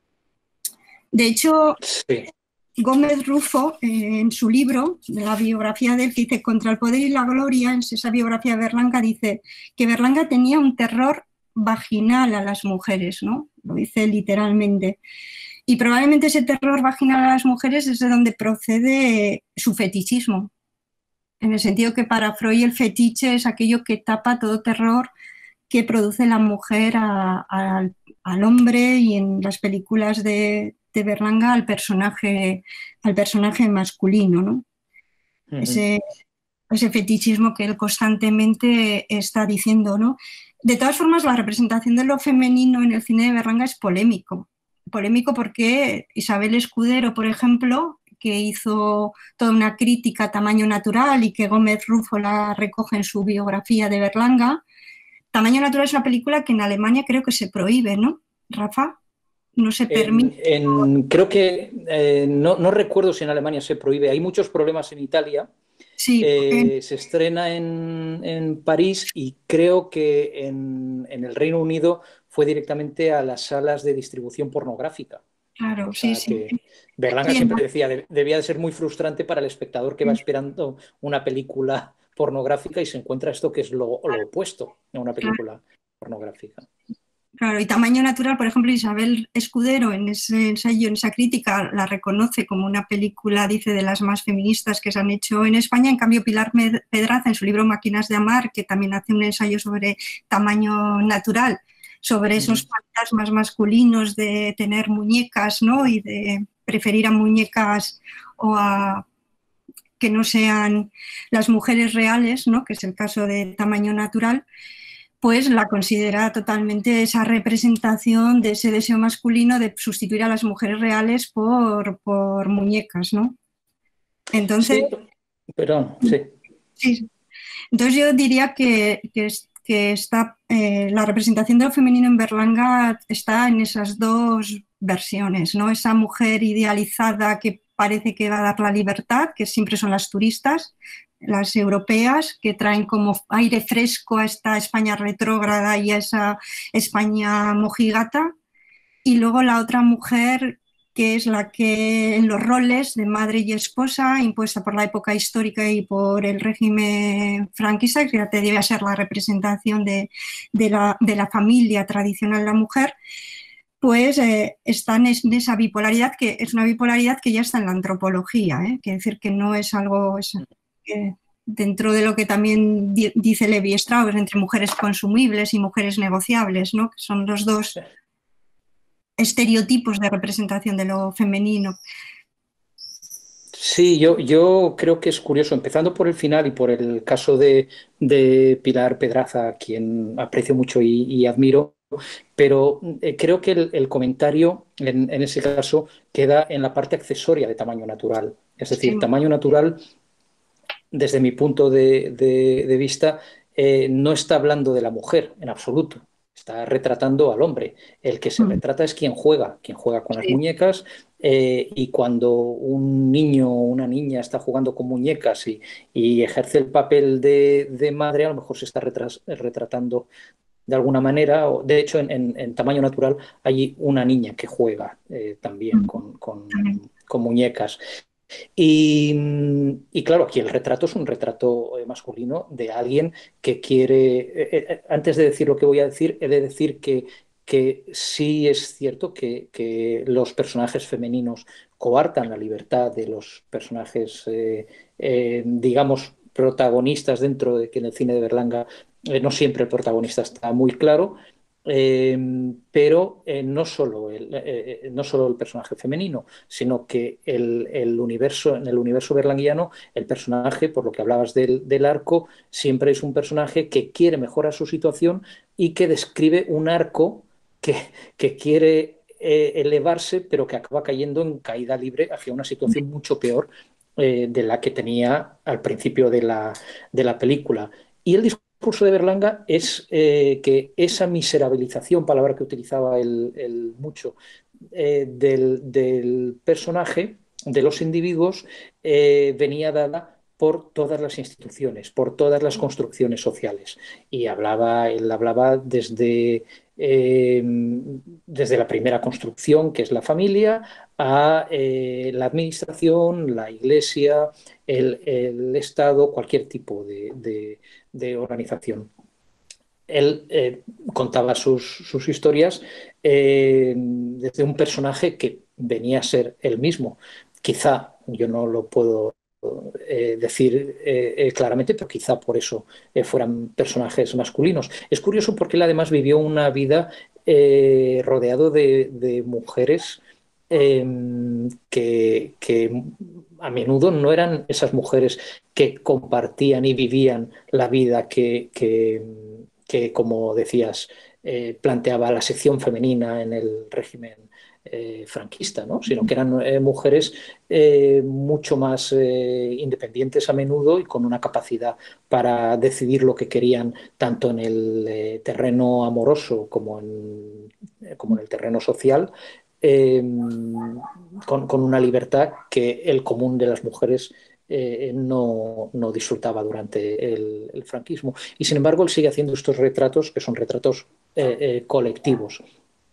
Speaker 4: De hecho, sí. Gómez Rufo, eh, en su libro, de la biografía de él, que dice Contra el poder y la gloria, en esa biografía de Berlanga, dice que Berlanga tenía un terror vaginal a las mujeres, ¿no? Lo dice literalmente. Y probablemente ese terror vaginal a las mujeres es de donde procede su fetichismo. En el sentido que para Freud el fetiche es aquello que tapa todo terror que produce la mujer a, a, al hombre, y en las películas de, de Berlanga al personaje, al personaje masculino, ¿no? Uh-huh. Ese, ese fetichismo que él constantemente está diciendo, ¿no? De todas formas, la representación de lo femenino en el cine de Berlanga es polémico. Polémico porque Isabel Escudero, por ejemplo, que hizo toda una crítica a Tamaño natural y que Gómez Rufo la recoge en su biografía de Berlanga, Tamaño natural es una película que en Alemania creo que se prohíbe, ¿no, Rafa? No se permite.
Speaker 3: En, en, creo que, eh, no, no recuerdo si en Alemania se prohíbe. Hay muchos problemas en Italia.
Speaker 4: Sí,
Speaker 3: eh, se estrena en, en París y creo que en, en el Reino Unido fue directamente a las salas de distribución pornográfica.
Speaker 4: Claro,
Speaker 3: o sea,
Speaker 4: sí, sí.
Speaker 3: Que Berlanga siempre decía, de, debía de ser muy frustrante para el espectador que va esperando una película pornográfica y se encuentra esto que es lo, lo opuesto a una película claro. pornográfica.
Speaker 4: Claro, y Tamaño natural, por ejemplo, Isabel Escudero en ese ensayo, en esa crítica, la reconoce como una película, dice, de las más feministas que se han hecho en España. En cambio, Pilar Pedraza, en su libro Máquinas de amar, que también hace un ensayo sobre tamaño natural, sobre esos fantasmas masculinos de tener muñecas, ¿no? Y de preferir a muñecas o a que no sean las mujeres reales, ¿no? Que es el caso de Tamaño natural, pues la considera totalmente esa representación de ese deseo masculino de sustituir a las mujeres reales por, por muñecas, ¿no? Entonces,
Speaker 3: sí, perdón, sí.
Speaker 4: sí. Entonces yo diría que, que, que está, eh, la representación de lo femenino en Berlanga está en esas dos versiones, ¿no? Esa mujer idealizada que parece que va a dar la libertad, que siempre son las turistas, las europeas, que traen como aire fresco a esta España retrógrada y a esa España mojigata, y luego la otra mujer que es la que en los roles de madre y esposa, impuesta por la época histórica y por el régimen franquista, que debía ser la representación de, de, la, de la familia tradicional de la mujer, pues eh, están en esa bipolaridad, que es una bipolaridad que ya está en la antropología, ¿eh? Quiere decir que no es algo... Es, eh, dentro de lo que también di, dice Levi Strauss, entre mujeres consumibles y mujeres negociables, ¿no? Que son los dos estereotipos de representación de lo femenino.
Speaker 3: Sí, yo, yo creo que es curioso, empezando por el final y por el caso de, de Pilar Pedraza, a quien aprecio mucho y, y admiro, pero eh, creo que el, el comentario en, en ese caso queda en la parte accesoria de tamaño natural. Es decir,
Speaker 4: Sí.
Speaker 3: tamaño natural, desde mi punto de, de, de vista, eh, no está hablando de la mujer en absoluto. Está retratando al hombre. El que se retrata es quien juega, quien juega con las
Speaker 4: Sí.
Speaker 3: muñecas, eh, y cuando un niño o una niña está jugando con muñecas y, y ejerce el papel de, de madre, a lo mejor se está retras, retratando de alguna manera. O, de hecho, en, en, en tamaño natural hay una niña que juega eh, también con, con, con muñecas. Y, y, claro, aquí el retrato es un retrato masculino de alguien que quiere... Eh, eh, antes de decir lo que voy a decir, he de decir que, que sí es cierto que, que los personajes femeninos coartan la libertad de los personajes, eh, eh, digamos, protagonistas, dentro de que en el cine de Berlanga eh, no siempre el protagonista está muy claro. Eh, pero eh, no solo el, eh, no solo el personaje femenino, sino que el, el universo, en el universo berlanguiano, el personaje, por lo que hablabas del, del arco, siempre es un personaje que quiere mejorar su situación y que describe un arco que, que quiere eh, elevarse, pero que acaba cayendo en caída libre hacia una situación mucho peor eh, de la que tenía al principio de la, de la película. Y el discurso El discurso de Berlanga es eh, que esa miserabilización, palabra que utilizaba él, él mucho, eh, del, del personaje, de los individuos, eh, venía dada por todas las instituciones, por todas las construcciones sociales. Y hablaba, él hablaba desde, eh, desde la primera construcción, que es la familia, a eh, la administración, la iglesia, el, el Estado, cualquier tipo de, de, de organización. Él eh, contaba sus, sus historias eh, desde un personaje que venía a ser él mismo. Quizá, yo no lo puedo eh, decir eh, eh, claramente, pero quizá por eso eh, fueran personajes masculinos. Es curioso porque él además vivió una vida eh, rodeado de, de mujeres eh, que, que a menudo no eran esas mujeres que compartían y vivían la vida que, que, que como decías, eh, planteaba la sección femenina en el régimen eh, franquista, ¿no? Sino que eran eh, mujeres eh, mucho más eh, independientes a menudo y con una capacidad para decidir lo que querían, tanto en el eh, terreno amoroso como en, eh, como en el terreno social. Eh, con, con, una libertad que el común de las mujeres eh, no, no, disfrutaba durante el, el franquismo. Y sin embargo, él sigue haciendo estos retratos que son retratos eh, eh, colectivos.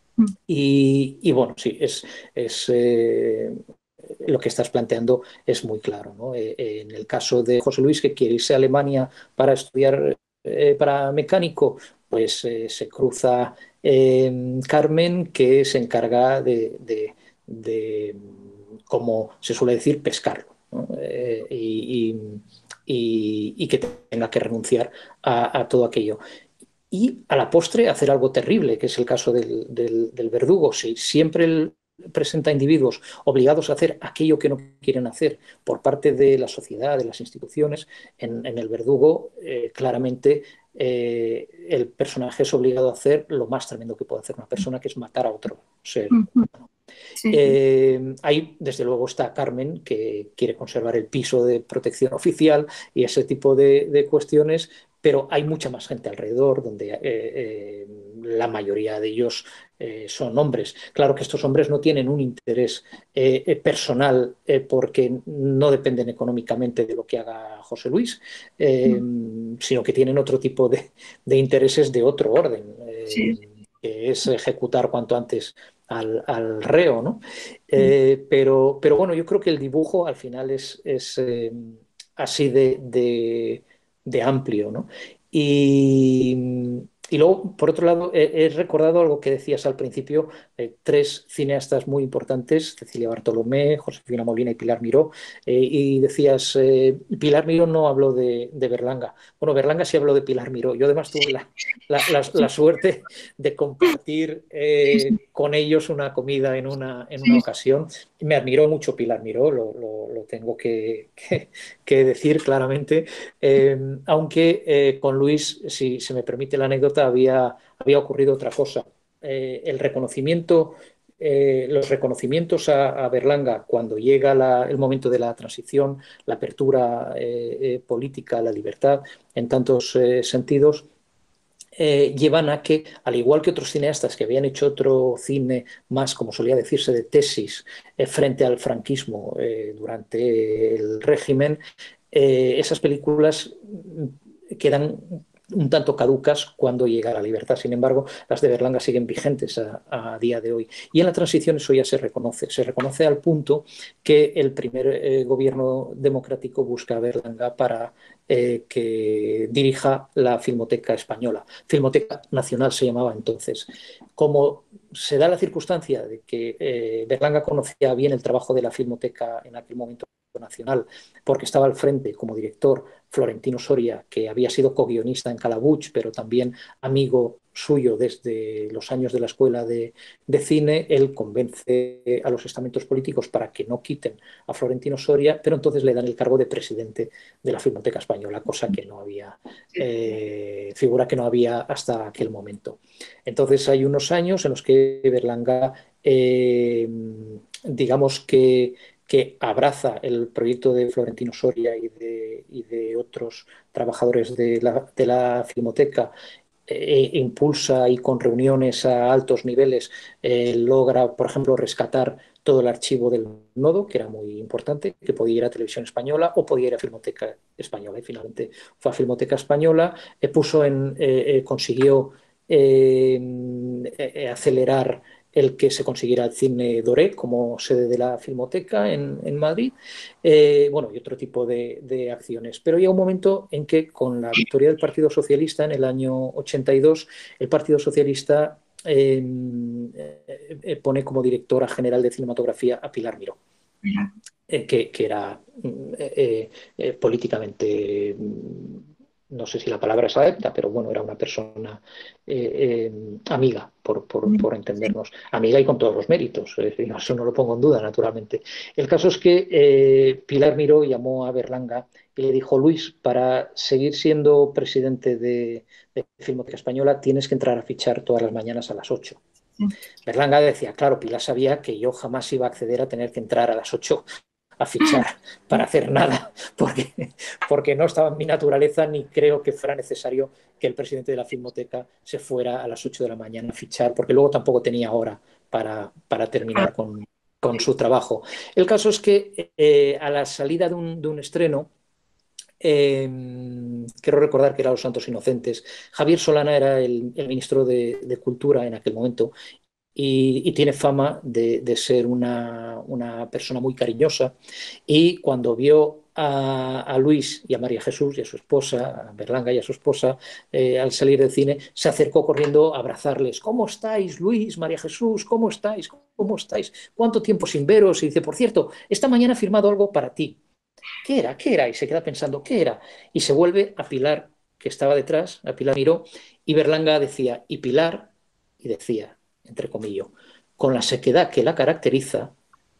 Speaker 3: Y, y bueno, sí, es, es eh, lo que estás planteando es muy claro, ¿no? Eh, en el caso de José Luis, que quiere irse a Alemania para estudiar eh, para mecánico, pues eh, se cruza eh, Carmen, que se encarga de, de, de, como se suele decir, pescarlo, ¿no? eh, y, y, y, que tenga que renunciar a, a todo aquello. Y a la postre hacer algo terrible, que es el caso del, del, del verdugo. Si siempre el, presenta individuos obligados a hacer aquello que no quieren hacer por parte de la sociedad, de las instituciones, en, en el verdugo eh, claramente eh, el personaje es obligado a hacer lo más tremendo que puede hacer una persona, que es matar a otro ser. Sí. Eh, ahí, desde luego, está Carmen, que quiere conservar el piso de protección oficial y ese tipo de, de cuestiones, pero hay mucha más gente alrededor, donde eh, eh, la mayoría de ellos eh, son hombres. Claro que estos hombres no tienen un interés eh, personal eh, porque no dependen económicamente de lo que haga José Luis, eh, mm. sino que tienen otro tipo de, de intereses de otro orden, eh, sí. que es ejecutar cuanto antes al, al reo, ¿no? Eh, pero, pero bueno, yo creo que el dibujo al final es, es eh, así de, de, de amplio, ¿no? Y, y luego, por otro lado, he, he recordado algo que decías al principio, eh, tres cineastas muy importantes, Cecilia Bartolomé, Josefina Molina y Pilar Miró, eh, y decías, eh, Pilar Miró no habló de, de Berlanga. Bueno, Berlanga sí habló de Pilar Miró. Yo además tuve la, la, la, la suerte de compartir eh, con ellos una comida en una, en una ocasión. Me admiró mucho Pilar Miró, lo, lo, lo tengo que, que, que decir claramente, eh, aunque eh, con Luis, si se me permite la anécdota, había, había ocurrido otra cosa. Eh, el reconocimiento, eh, los reconocimientos a, a Berlanga cuando llega la, el momento de la transición, la apertura eh, eh, política, la libertad, en tantos eh, sentidos, eh, llevan a que, al igual que otros cineastas que habían hecho otro cine más, como solía decirse, de tesis eh, frente al franquismo eh, durante el régimen, eh, esas películas quedan un tanto caducas cuando llega la libertad. Sin embargo, las de Berlanga siguen vigentes a, a día de hoy. Y en la transición eso ya se reconoce. Se reconoce al punto que el primer eh, gobierno democrático busca a Berlanga para eh, que dirija la Filmoteca Española. Filmoteca Nacional se llamaba entonces. Como se da la circunstancia de que eh, Berlanga conocía bien el trabajo de la Filmoteca en aquel momento nacional, porque estaba al frente como director Florentino Soria, que había sido co-guionista en Calabuch, pero también amigo suyo desde los años de la escuela de, de cine, él convence a los estamentos políticos para que no quiten a Florentino Soria, pero entonces le dan el cargo de presidente de la Filmoteca Española, cosa que no había, eh, figura que no había hasta aquel momento. Entonces hay unos años en los que Berlanga, eh, digamos que que abraza el proyecto de Florentino Soria y de, y de otros trabajadores de la, de la Filmoteca, eh, impulsa y con reuniones a altos niveles eh, logra, por ejemplo, rescatar todo el archivo del nodo, que era muy importante, que podía ir a Televisión Española o podía ir a Filmoteca Española. Y finalmente fue a Filmoteca Española, eh, puso en, eh, eh, consiguió eh, eh, acelerar el que se consiguiera el Cine Doré como sede de la Filmoteca en, en Madrid, eh, bueno, y otro tipo de, de acciones. Pero llega un momento en que con la victoria del Partido Socialista en el año ochenta y dos, el Partido Socialista eh, eh, pone como directora general de cinematografía a Pilar Miró, eh, que, que era eh, eh, políticamente... no sé si la palabra es adepta, pero bueno, era una persona eh, eh, amiga, por, por, por, entendernos, amiga y con todos los méritos, eh, eso no lo pongo en duda, naturalmente. El caso es que eh, Pilar Miró llamó a Berlanga y le dijo, Luis, para seguir siendo presidente de, de Filmoteca Española tienes que entrar a fichar todas las mañanas a las ocho. Sí. Berlanga decía, claro, Pilar sabía que yo jamás iba a acceder a tener que entrar a las ocho a fichar para hacer nada, porque, porque no estaba en mi naturaleza ni creo que fuera necesario que el presidente de la Filmoteca se fuera a las ocho de la mañana a fichar, porque luego tampoco tenía hora para, para terminar con, con su trabajo. El caso es que eh, a la salida de un, de un estreno, eh, quiero recordar que era Los Santos Inocentes, Javier Solana era el, el ministro de, de Cultura en aquel momento, Y, y tiene fama de, de ser una, una persona muy cariñosa, y cuando vio a, a Luis y a María Jesús y a su esposa, a Berlanga y a su esposa, eh, al salir del cine, se acercó corriendo a abrazarles. ¿Cómo estáis, Luis, María Jesús? ¿Cómo estáis? ¿Cómo estáis? ¿Cuánto tiempo sin veros? Y dice, por cierto, esta mañana he firmado algo para ti. ¿Qué era? ¿Qué era? Y se queda pensando, ¿qué era? Y se vuelve a Pilar, que estaba detrás, a Pilar Miró, y Berlanga decía, y Pilar, y decía, entre comillas, con la sequedad que la caracteriza,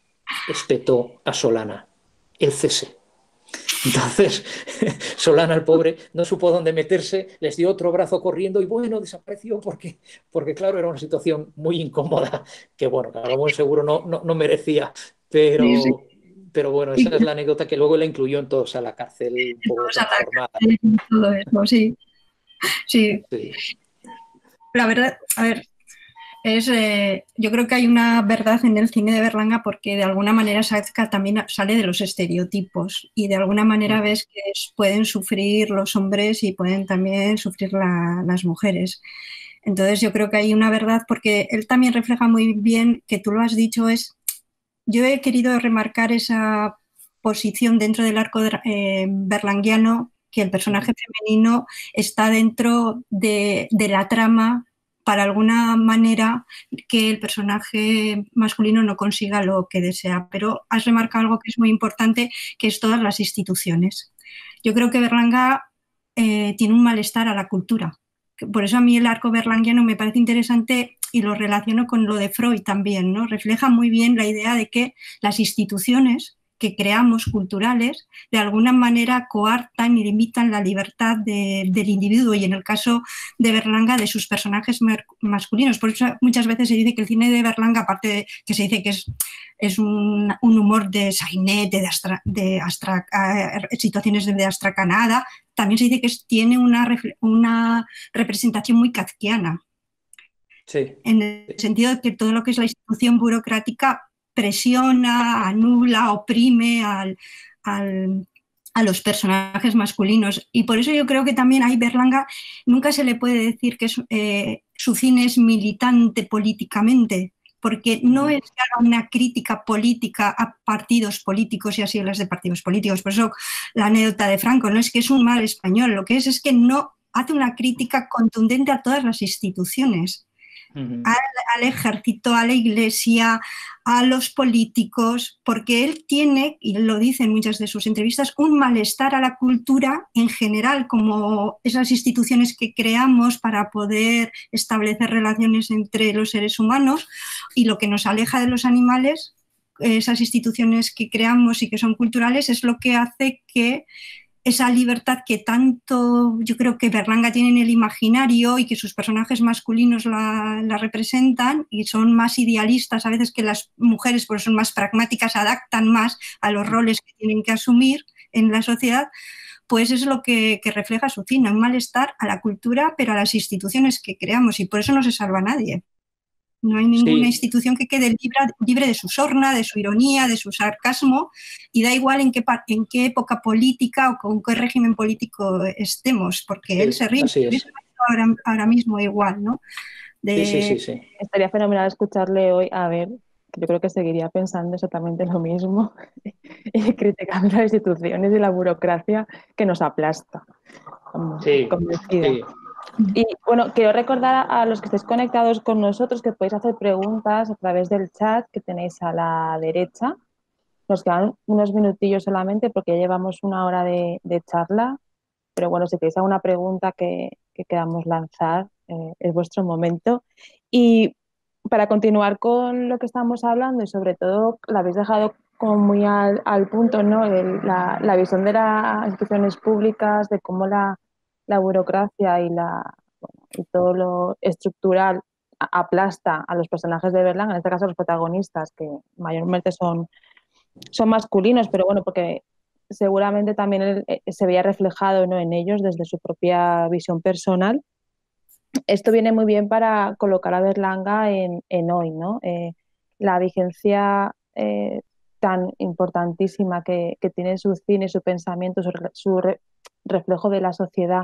Speaker 3: espetó a Solana el cese. Entonces, Solana, el pobre, no supo dónde meterse, les dio otro brazo corriendo y bueno, desapareció porque, porque claro, era una situación muy incómoda que, bueno, claro, muy seguro no, no, no merecía, pero... Sí, sí. Pero bueno, esa es la anécdota que luego la incluyó en Todos a la cárcel, un poco transformada.
Speaker 4: Todo eso, sí. Sí. Sí. La verdad, a ver, es, eh, yo creo que hay una verdad en el cine de Berlanga porque de alguna manera saca, también sale de los estereotipos y de alguna manera ves que es, pueden sufrir los hombres y pueden también sufrir la, las mujeres. Entonces yo creo que hay una verdad, porque él también refleja muy bien, que tú lo has dicho, es, yo he querido remarcar esa posición dentro del arco eh, berlanguiano, que el personaje femenino está dentro de, de la trama para alguna manera que el personaje masculino no consiga lo que desea. Pero has remarcado algo que es muy importante, que es todas las instituciones. Yo creo que Berlanga eh, tiene un malestar a la cultura. Por eso a mí el arco berlanguiano me parece interesante y lo relaciono con lo de Freud también, ¿no? Refleja muy bien la idea de que las instituciones que creamos culturales, de alguna manera coartan y limitan la libertad de, del individuo, y en el caso de Berlanga, de sus personajes masculinos. Por eso muchas veces se dice que el cine de Berlanga, aparte de que se dice que es, es un, un humor de sainet, de, astra, de astra, uh, situaciones de, de astracanada, también se dice que es, tiene una, una representación muy kafkiana.
Speaker 3: Sí.
Speaker 4: En el sentido de que todo lo que es la institución burocrática presiona, anula, oprime al, al, a los personajes masculinos. Y por eso yo creo que también a Berlanga nunca se le puede decir que es, eh, su cine es militante políticamente, porque no es que haga una crítica política a partidos políticos y a siglas de partidos políticos. Por eso la anécdota de Franco no es que es un mal español, lo que es es que no hace una crítica contundente a todas las instituciones. Uh-huh. al, al ejército, a la iglesia, a los políticos, porque él tiene, y lo dice en muchas de sus entrevistas, un malestar a la cultura en general, como esas instituciones que creamos para poder establecer relaciones entre los seres humanos, y lo que nos aleja de los animales, esas instituciones que creamos y que son culturales, es lo que hace que esa libertad que tanto yo creo que Berlanga tiene en el imaginario y que sus personajes masculinos la, la representan, y son más idealistas a veces que las mujeres, porque son más pragmáticas, adaptan más a los roles que tienen que asumir en la sociedad, pues es lo que, que refleja su cine, un malestar a la cultura, pero a las instituciones que creamos, y por eso no se salva nadie. No hay ninguna sí. institución que quede libre, libre de su sorna, de su ironía, de su sarcasmo, y da igual en qué, en qué época política o con qué régimen político estemos, porque sí, él se ríe ahora, ahora mismo igual, ¿no?
Speaker 2: De... Sí, sí, sí, sí. Estaría fenomenal escucharle hoy, a ver, yo creo que seguiría pensando exactamente lo mismo y criticando las instituciones y la burocracia que nos aplasta. Como,
Speaker 3: sí,
Speaker 2: convencida.
Speaker 3: Sí.
Speaker 2: Y bueno, quiero recordar a los que estéis conectados con nosotros que podéis hacer preguntas a través del chat que tenéis a la derecha. Nos quedan unos minutillos solamente porque ya llevamos una hora de, de charla, pero bueno, si tenéis alguna pregunta que, que queramos lanzar, eh, es vuestro momento. Y para continuar con lo que estamos hablando, y sobre todo la habéis dejado como muy al, al punto, ¿no? El, la, la visión de las instituciones públicas, de cómo la la burocracia y, la, bueno, y todo lo estructural aplasta a los personajes de Berlanga, en este caso a los protagonistas, que mayormente son, son masculinos, pero bueno, porque seguramente también él, eh, se veía reflejado, ¿no?, en ellos desde su propia visión personal. Esto viene muy bien para colocar a Berlanga en, en hoy, ¿no? Eh, la vigencia eh, tan importantísima que, que tiene su cine, su pensamiento, su, su re, reflejo de la sociedad,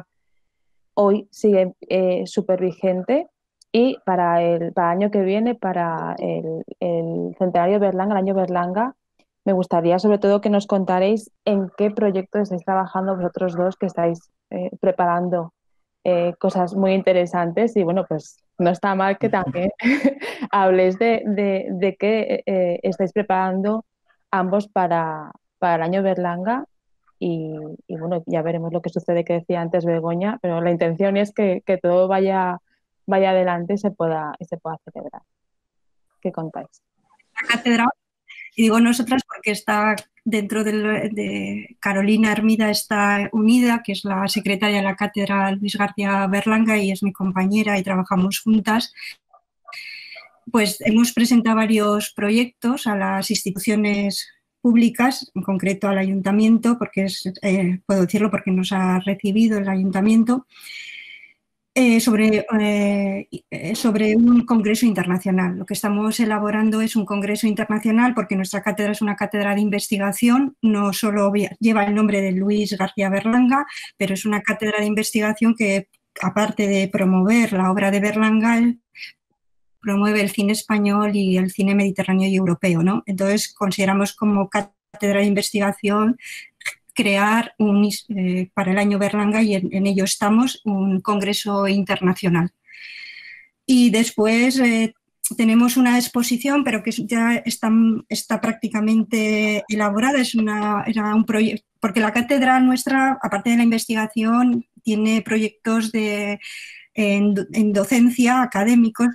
Speaker 2: hoy sigue eh, súper vigente, y para el, para el año que viene, para el, el centenario Berlanga, el año Berlanga, me gustaría sobre todo que nos contaréis en qué proyectos estáis trabajando vosotros dos, que estáis eh, preparando eh, cosas muy interesantes, y bueno, pues no está mal que también habléis de, de, de qué eh, estáis preparando ambos para, para el año Berlanga. Y, y bueno, ya veremos lo que sucede, que decía antes Begoña, pero la intención es que, que todo vaya, vaya adelante y se pueda, y se pueda celebrar. ¿Qué contáis?
Speaker 4: La cátedra, y digo nosotras porque está dentro de, de Carolina Hermida, está unida, que es la secretaria de la cátedra Luis García Berlanga, y es mi compañera y trabajamos juntas. Pues hemos presentado varios proyectos a las instituciones públicas, en concreto al ayuntamiento, porque es, eh, puedo decirlo porque nos ha recibido el ayuntamiento, eh, sobre, eh, sobre un congreso internacional. Lo que estamos elaborando es un congreso internacional porque nuestra cátedra es una cátedra de investigación, no solo lleva el nombre de Luis García Berlanga, pero es una cátedra de investigación que aparte de promover la obra de Berlanga, promueve el cine español y el cine mediterráneo y europeo, ¿no? Entonces consideramos como cátedra de investigación crear un, eh, para el año Berlanga, y en, en ello estamos, un congreso internacional. Y después eh, tenemos una exposición, pero que ya está, está prácticamente elaborada, es una, era un proyecto, porque la cátedra nuestra, aparte de la investigación, tiene proyectos de, en, en docencia académicos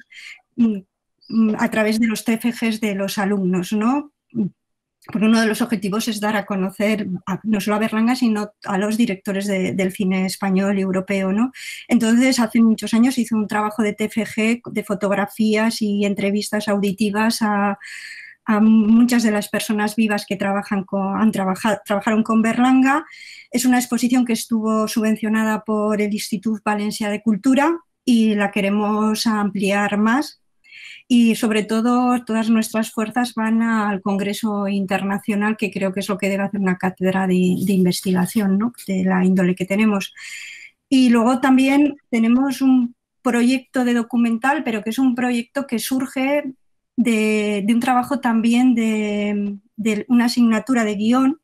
Speaker 4: a través de los T F Gs de los alumnos, ¿no? Porque uno de los objetivos es dar a conocer a, no solo a Berlanga, sino a los directores de, del cine español y europeo, ¿no? Entonces, hace muchos años hizo un trabajo de T F G, de fotografías y entrevistas auditivas a, a muchas de las personas vivas que trabajan con, han trabajado, trabajaron con Berlanga. Es una exposición que estuvo subvencionada por el Institut Valencià de Cultura y la queremos ampliar más. Y sobre todo, todas nuestras fuerzas van al Congreso Internacional, que creo que es lo que debe hacer una cátedra de, de investigación, ¿no? De la índole que tenemos. Y luego también tenemos un proyecto de documental, pero que es un proyecto que surge de, de un trabajo también de, de una asignatura de guión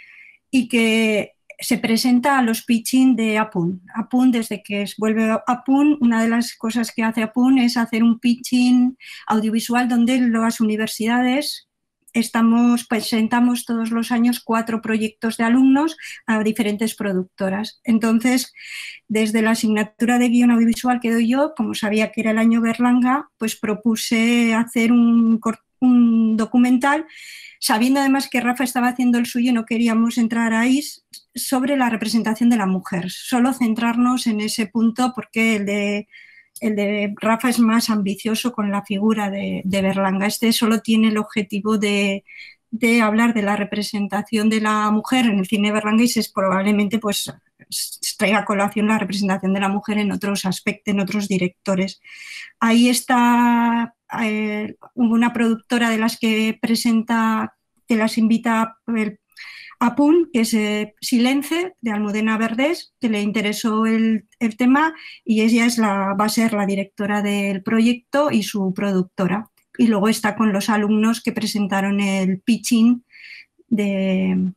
Speaker 4: y que se presenta a los pitching de APUN. APUN, desde que vuelve a APUN, una de las cosas que hace APUN es hacer un pitching audiovisual donde las universidades estamos, presentamos todos los años cuatro proyectos de alumnos a diferentes productoras. Entonces, desde la asignatura de guión audiovisual que doy yo, como sabía que era el año Berlanga, pues propuse hacer un, un documental, sabiendo además que Rafa estaba haciendo el suyo y no queríamos entrar ahí, sobre la representación de la mujer, solo centrarnos en ese punto porque el de, el de Rafa es más ambicioso con la figura de, de Berlanga. Este solo tiene el objetivo de, de hablar de la representación de la mujer en el cine berlangués, es probablemente pues traiga a colación la representación de la mujer en otros aspectos, en otros directores. Ahí está eh, una productora de las que presenta, que las invita el APUN, que es eh, Silence, de Almudena Verdés, que le interesó el, el tema y ella es la, va a ser la directora del proyecto y su productora. Y luego está con los alumnos que presentaron el pitching, de,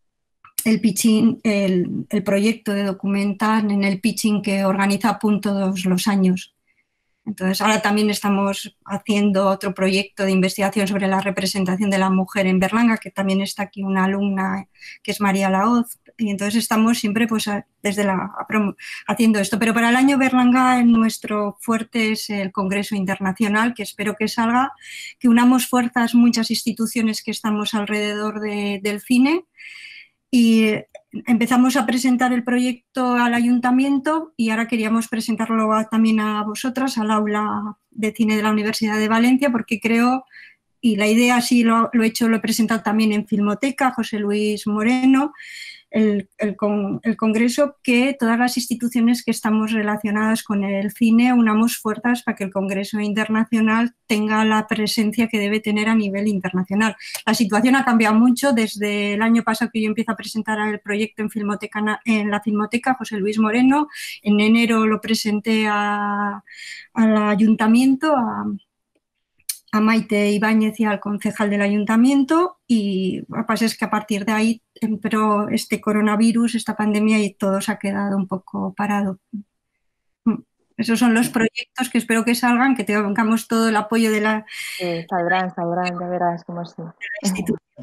Speaker 4: el, pitching el, el proyecto de documental en el pitching que organiza APUN todos los años. Entonces, ahora también estamos haciendo otro proyecto de investigación sobre la representación de la mujer en Berlanga, que también está aquí una alumna que es María Laoz, y entonces estamos siempre pues desde la haciendo esto. Pero para el año Berlanga nuestro fuerte es el Congreso Internacional, que espero que salga, que unamos fuerzas muchas instituciones que estamos alrededor de, del cine. Y empezamos a presentar el proyecto al ayuntamiento y ahora queríamos presentarlo a, también a vosotras, al aula de cine de la Universidad de Valencia, porque creo, y la idea sí lo, lo he hecho, lo he presentado también en Filmoteca, José Luis Moreno, el, el, con, el congreso, que todas las instituciones que estamos relacionadas con el cine unamos fuerzas para que el Congreso Internacional tenga la presencia que debe tener a nivel internacional. La situación ha cambiado mucho desde el año pasado que yo empiezo a presentar el proyecto en, Filmoteca, en la Filmoteca, José Luis Moreno. En enero lo presenté a, al ayuntamiento, a, a Maite Ibáñez y al concejal del ayuntamiento, y lo que pasa es que a partir de ahí entró este coronavirus, esta pandemia, y todo se ha quedado un poco parado. Esos son los proyectos que espero que salgan, que tengamos todo el apoyo de la...
Speaker 2: Sí, saldrán, saldrán, ya verás cómo sí. Si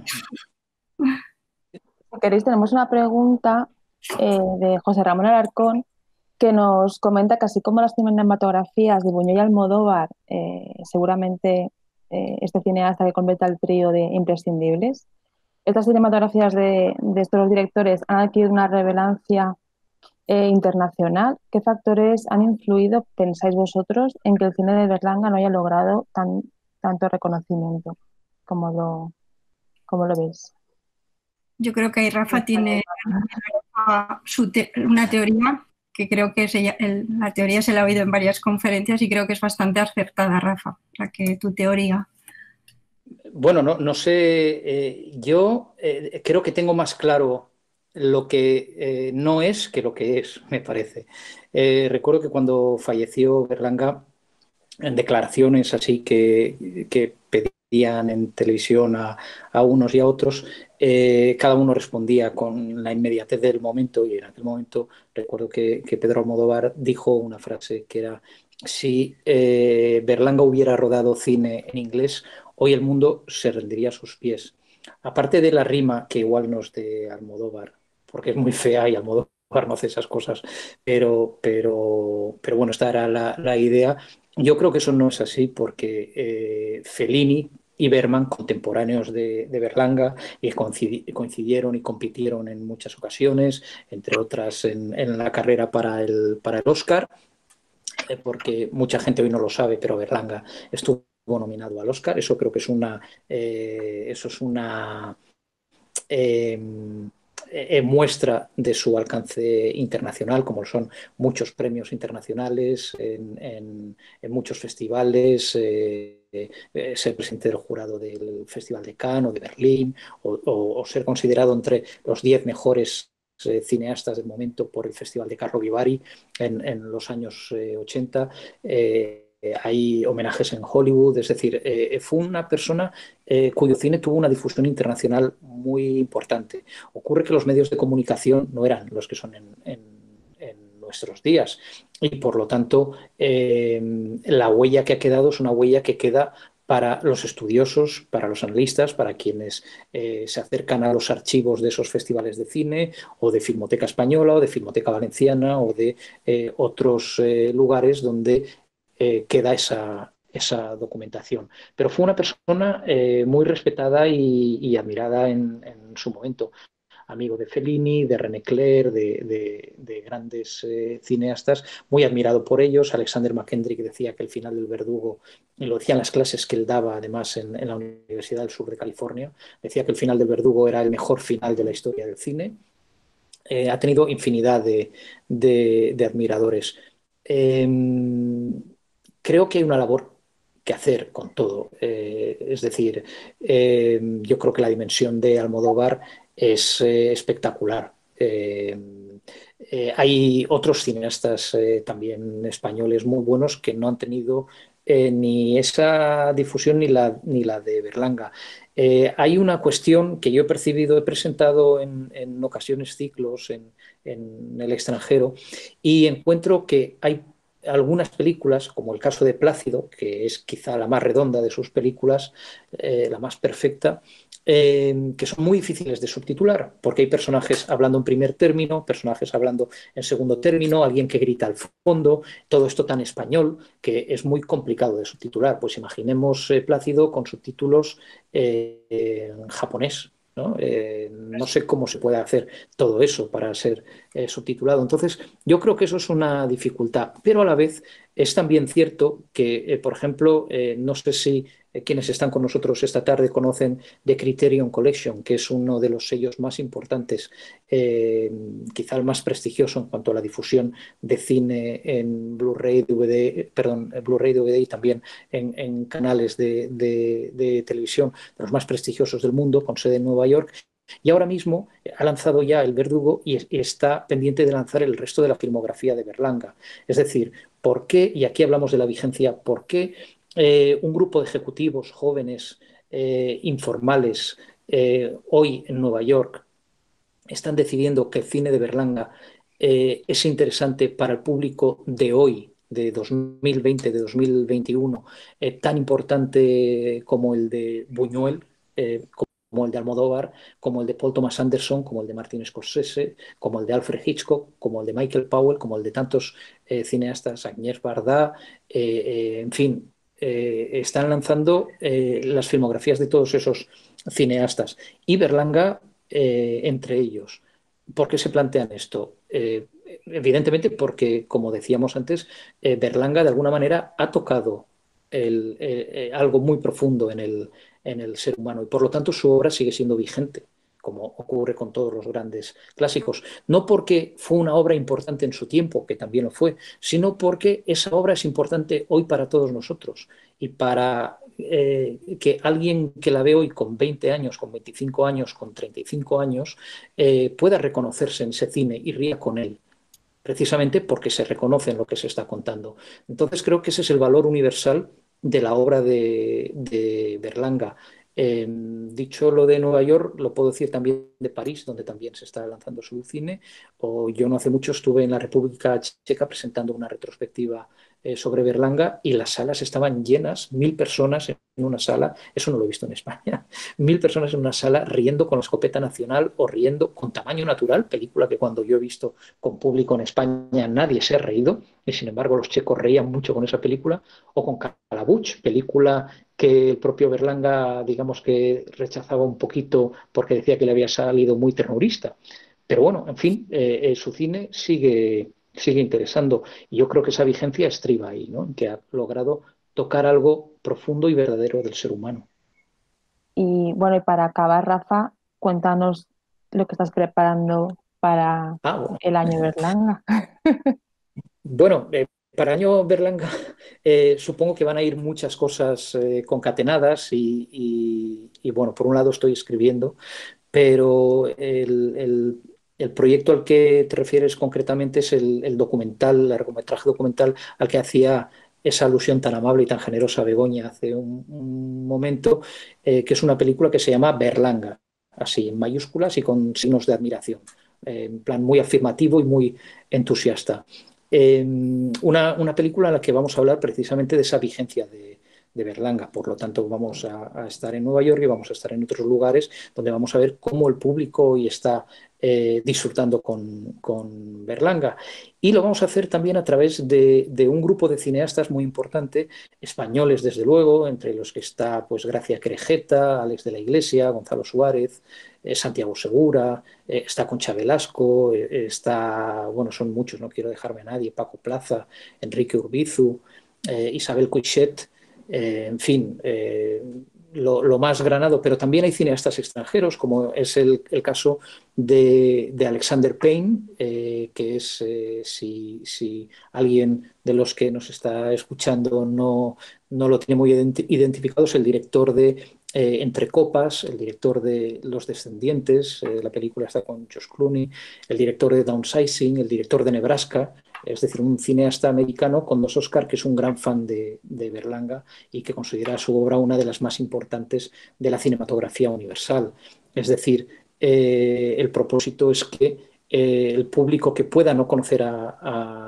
Speaker 2: queréis, tenemos una pregunta eh, de José Ramón Alarcón, que nos comenta que así como las cinematografías de Buñuel y Almodóvar, eh, seguramente eh, este cineasta que completa el trío de imprescindibles, estas cinematografías de, de estos directores han adquirido una relevancia eh, internacional. ¿Qué factores han influido, pensáis vosotros, en que el cine de Berlanga no haya logrado tan, tanto reconocimiento? ¿Cómo lo, cómo lo veis?
Speaker 4: Yo creo que ahí Rafa tiene su te una teoría que creo que es ella, el, la teoría se la ha oído en varias conferencias y creo que es bastante acertada, Rafa, la que tu teoría.
Speaker 3: Bueno, no, no sé, eh, yo eh, creo que tengo más claro lo que eh, no es que lo que es, me parece. Eh, recuerdo que cuando falleció Berlanga, en declaraciones así que, que pedían en televisión a, a unos y a otros, eh, cada uno respondía con la inmediatez del momento, y en aquel momento recuerdo que, que Pedro Almodóvar dijo una frase que era: si eh, Berlanga hubiera rodado cine en inglés, hoy el mundo se rendiría a sus pies. Aparte de la rima, que igual no es de Almodóvar, porque es muy fea y Almodóvar no hace esas cosas, pero, pero, pero bueno, esta era la, la idea. Yo creo que eso no es así porque eh, Fellini y Bergman, contemporáneos de, de Berlanga, y coincidieron y compitieron en muchas ocasiones, entre otras en, en la carrera para el, para el Oscar, eh, porque mucha gente hoy no lo sabe, pero Berlanga estuvo nominado al Oscar. Eso creo que es una, eh, eso es una eh, eh, muestra de su alcance internacional, como son muchos premios internacionales en, en, en muchos festivales, eh, eh, ser presidente del jurado del Festival de Cannes o de Berlín, o, o, o ser considerado entre los diez mejores eh, cineastas del momento por el Festival de Carlo Vivari en, en los años eh, ochenta. Eh, hay homenajes en Hollywood, es decir, eh, fue una persona eh, cuyo cine tuvo una difusión internacional muy importante. Ocurre que los medios de comunicación no eran los que son en, en, en nuestros días, y por lo tanto eh, la huella que ha quedado es una huella que queda para los estudiosos, para los analistas, para quienes eh, se acercan a los archivos de esos festivales de cine, o de Filmoteca Española, o de Filmoteca Valenciana, o de eh, otros eh, lugares donde eh, queda esa, esa documentación. Pero fue una persona eh, muy respetada y, y admirada en, en, su momento. Amigo de Fellini, de René Clair, de, de, de grandes eh, cineastas, muy admirado por ellos. Alexander McKendrick decía que el final del Verdugo, y lo decía en las clases que él daba además en, en la Universidad del Sur de California, decía que el final del Verdugo era el mejor final de la historia del cine. Eh, ha tenido infinidad de, de, de admiradores. Eh, creo que hay una labor que hacer con todo. Eh, es decir, eh, yo creo que la dimensión de Almodóvar es eh, espectacular. Eh, eh, hay otros cineastas eh, también españoles muy buenos que no han tenido eh, ni esa difusión ni la, ni la de Berlanga. Eh, hay una cuestión que yo he percibido, he presentado en, en ocasiones ciclos en, en el extranjero, y encuentro que hay algunas películas, como el caso de Plácido, que es quizá la más redonda de sus películas, eh, la más perfecta, eh, que son muy difíciles de subtitular, porque hay personajes hablando en primer término, personajes hablando en segundo término, alguien que grita al fondo, todo esto tan español que es muy complicado de subtitular. Pues imaginemos eh, Plácido con subtítulos eh, en japonés. ¿No? Eh, no sé cómo se puede hacer todo eso para ser eh, subtitulado. Entonces, yo creo que eso es una dificultad, pero a la vez es también cierto que, eh, por ejemplo, eh, no sé si eh, quienes están con nosotros esta tarde conocen The Criterion Collection, que es uno de los sellos más importantes, eh, quizá el más prestigioso en cuanto a la difusión de cine en Blu-ray, D V D, perdón, Blu-ray, D V D y también en, en canales de, de, de televisión, de los más prestigiosos del mundo, con sede en Nueva York. Y ahora mismo ha lanzado ya El Verdugo y está pendiente de lanzar el resto de la filmografía de Berlanga. Es decir, ¿por qué, y aquí hablamos de la vigencia, por qué eh, un grupo de ejecutivos jóvenes, eh, informales, eh, hoy en Nueva York, están decidiendo que el cine de Berlanga eh, es interesante para el público de hoy, de dos mil veinte, de dos mil veintiuno, eh, tan importante como el de Buñuel, eh, como el de Almodóvar, como el de Paul Thomas Anderson, como el de Martin Scorsese, como el de Alfred Hitchcock, como el de Michael Powell, como el de tantos eh, cineastas, Agnès Varda, eh, eh, en fin, eh, están lanzando eh, las filmografías de todos esos cineastas. Y Berlanga eh, entre ellos. ¿Por qué se plantean esto? Eh, evidentemente porque, como decíamos antes, eh, Berlanga de alguna manera ha tocado el, eh, eh, algo muy profundo en el, en el ser humano, y por lo tanto su obra sigue siendo vigente, como ocurre con todos los grandes clásicos. No porque fue una obra importante en su tiempo, que también lo fue, sino porque esa obra es importante hoy para todos nosotros, y para eh, que alguien que la ve hoy con veinte años, con veinticinco años, con treinta y cinco años, eh, pueda reconocerse en ese cine y ría con él, precisamente porque se reconoce en lo que se está contando. Entonces creo que ese es el valor universal de la obra de, de Berlanga. Eh, dicho lo de Nueva York, lo puedo decir también de París, donde también se está lanzando su cine. O yo no hace mucho estuve en la República Checa presentando una retrospectiva eh, sobre Berlanga y las salas estaban llenas, mil personas en una sala, eso no lo he visto en España, mil personas en una sala riendo con la escopeta nacional o riendo con tamaño natural, película que cuando yo he visto con público en España nadie se ha reído, y sin embargo los checos reían mucho con esa película, o con Calabuch, película que el propio Berlanga, digamos que rechazaba un poquito porque decía que le había salido muy ternurista. Pero bueno, en fin, eh, eh, su cine sigue, sigue interesando. Y yo creo que esa vigencia estriba ahí, ¿no? En que ha logrado tocar algo profundo y verdadero del ser humano.
Speaker 2: Y bueno, y para acabar, Rafa, cuéntanos lo que estás preparando para
Speaker 3: Ah, bueno.
Speaker 2: el año Berlanga.
Speaker 3: Bueno, eh, para año Berlanga eh, supongo que van a ir muchas cosas eh, concatenadas y, y- y, bueno, por un lado estoy escribiendo, pero el, el- el proyecto al que te refieres concretamente es el, el documental, el largometraje documental al que hacía esa alusión tan amable y tan generosa Begoña hace un, un momento, eh, que es una película que se llama Berlanga, así en mayúsculas y con signos de admiración, eh, en plan muy afirmativo y muy entusiasta. Eh, una, una película en la que vamos a hablar precisamente de esa vigencia de, de Berlanga. Por lo tanto, vamos a, a, estar en Nueva York y vamos a estar en otros lugares donde vamos a ver cómo el público hoy está eh, disfrutando con, con, Berlanga. Y lo vamos a hacer también a través de, de, un grupo de cineastas muy importante, españoles desde luego, entre los que está pues Gracia Querejeta, Alex de la Iglesia, Gonzalo Suárez, eh, Santiago Segura, eh, está Concha Velasco, eh, está, bueno, son muchos, no quiero dejarme a nadie, Paco Plaza, Enrique Urbizu, eh, Isabel Coixet, eh, en fin, eh, lo, lo, más granado, pero también hay cineastas extranjeros, como es el, el caso de, de, Alexander Payne, eh, que es, eh, si, si, alguien de los que nos está escuchando no, no lo tiene muy identi identificado, es el director de eh, Entre Copas, el director de Los Descendientes, eh, la película está con Josh Clooney, el director de Downsizing, el director de Nebraska, es decir, un cineasta americano con dos Oscar que es un gran fan de, de Berlanga y que considera su obra una de las más importantes de la cinematografía universal. Es decir, eh, el propósito es que eh, el público que pueda no conocer a,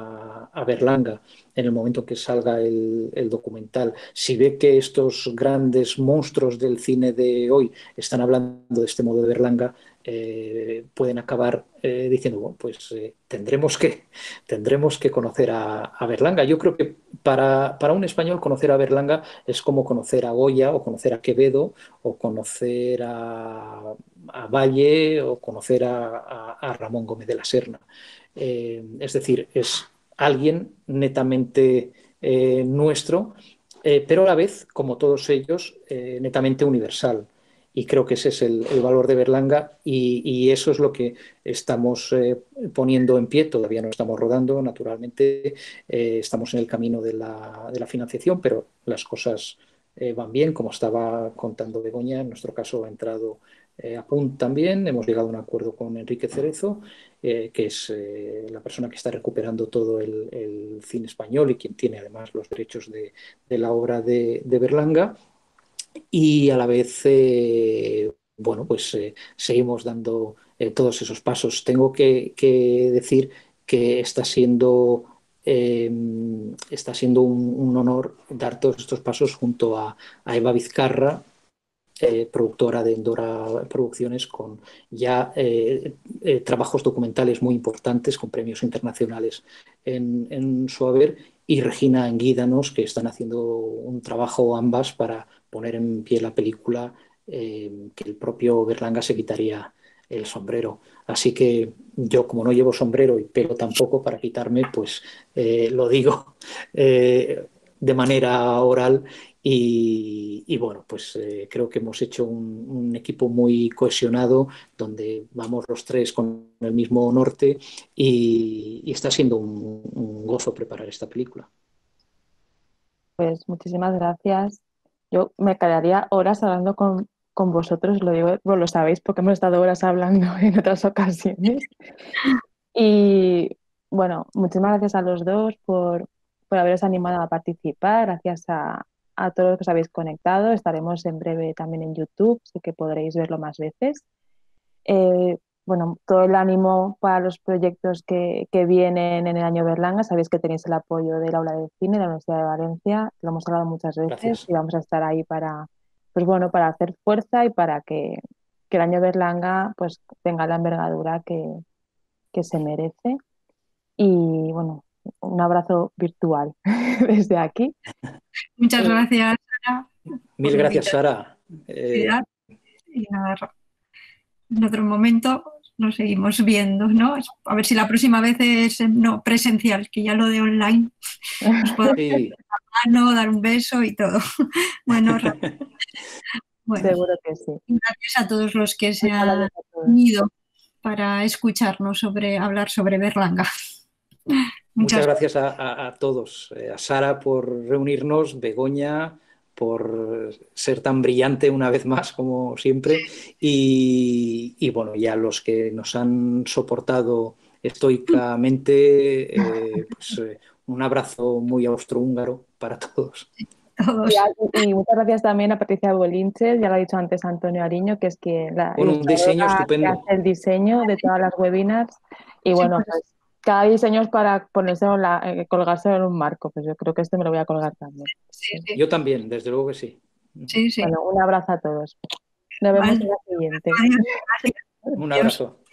Speaker 3: a, a Berlanga en el momento que salga el, el documental, si ve que estos grandes monstruos del cine de hoy están hablando de este modo de Berlanga, eh, pueden acabar eh, diciendo, bueno, pues eh, tendremos, que, tendremos que conocer a, a Berlanga. Yo creo que para, para un español conocer a Berlanga es como conocer a Goya o conocer a Quevedo o conocer a, a Valle o conocer a, a, a Ramón Gómez de la Serna. Eh, es decir, es alguien netamente eh, nuestro, eh, pero a la vez, como todos ellos, eh, netamente universal. Y creo que ese es el, el valor de Berlanga y, y, eso es lo que estamos eh, poniendo en pie. Todavía no estamos rodando, naturalmente, eh, estamos en el camino de la, de la financiación, pero las cosas eh, van bien, como estaba contando Begoña. En nuestro caso ha entrado eh, a Punt también, hemos llegado a un acuerdo con Enrique Cerezo, eh, que es eh, la persona que está recuperando todo el, el cine español y quien tiene además los derechos de, de la obra de, de Berlanga. Y a la vez, eh, bueno, pues eh, seguimos dando eh, todos esos pasos. Tengo que, que decir que está siendo, eh, está siendo un, un, honor dar todos estos pasos junto a, a Eva Vizcarra, eh, productora de Endora Producciones, con ya eh, eh, trabajos documentales muy importantes, con premios internacionales en, en su haber, y Regina Anguídanos, que están haciendo un trabajo ambas para poner en pie la película, eh, que el propio Berlanga se quitaría el sombrero. Así que yo, como no llevo sombrero y pelo tampoco para quitarme, pues eh, lo digo eh, de manera oral. Y, y bueno, pues eh, creo que hemos hecho un, un equipo muy cohesionado, donde vamos los tres con el mismo norte y, y está siendo un, un gozo preparar esta película.
Speaker 2: Pues muchísimas gracias yo me quedaría horas hablando con, con vosotros, lo digo, bueno, lo sabéis porque hemos estado horas hablando en otras ocasiones. Y bueno, muchísimas gracias a los dos por, por haberos animado a participar, gracias a, a todos los que os habéis conectado. Estaremos en breve también en YouTube, así que podréis verlo más veces. Eh, bueno, todo el ánimo para los proyectos que, que vienen en el año Berlanga. Sabéis que tenéis el apoyo del Aula de Cine de la Universidad de Valencia, lo hemos hablado muchas veces.
Speaker 3: Gracias.
Speaker 2: Y vamos a estar ahí para, pues bueno, para hacer fuerza y para que, que el año Berlanga pues tenga la envergadura que, que se merece. Y bueno, un abrazo virtual desde aquí.
Speaker 4: Muchas
Speaker 2: Eh,
Speaker 4: gracias, Sara.
Speaker 3: Mil gracias, Sara. Eh,
Speaker 4: Y nada, en otro momento nos seguimos viendo, ¿no? A ver si la próxima vez es no presencial, que ya lo de online. Nos podemos
Speaker 3: sí.
Speaker 4: dar la mano, dar un beso y todo. Bueno, bueno,
Speaker 2: seguro que sí.
Speaker 4: gracias a todos los que se
Speaker 2: Muchas
Speaker 4: han
Speaker 2: gracias a todos.
Speaker 4: unido para escucharnos sobre hablar sobre Berlanga.
Speaker 3: Muchas gracias a, a, a todos, eh, a Sara por reunirnos, Begoña por ser tan brillante una vez más, como siempre, y, y bueno, y a los que nos han soportado estoicamente, eh, pues eh, un abrazo muy austrohúngaro para todos.
Speaker 4: Todos.
Speaker 2: Y, a- y muchas gracias también a Patricia Bolinches, ya lo ha dicho antes Antonio Ariño, que es que la
Speaker 3: Bueno, un diseño
Speaker 2: ilustradora que
Speaker 3: estupendo.
Speaker 2: hace el diseño de todas las webinars. Y bueno,
Speaker 4: Sí, pues,
Speaker 2: pues cada diseño es para ponerse en la, eh, colgarse en un marco, pues yo creo que este me lo voy a colgar también.
Speaker 4: sí, sí,
Speaker 3: Yo también, desde luego que sí.
Speaker 4: sí, sí.
Speaker 2: Bueno, un abrazo a todos. Nos vemos
Speaker 4: Vale.
Speaker 2: en la siguiente.
Speaker 4: Adiós.
Speaker 3: Un
Speaker 4: Adiós.
Speaker 3: abrazo.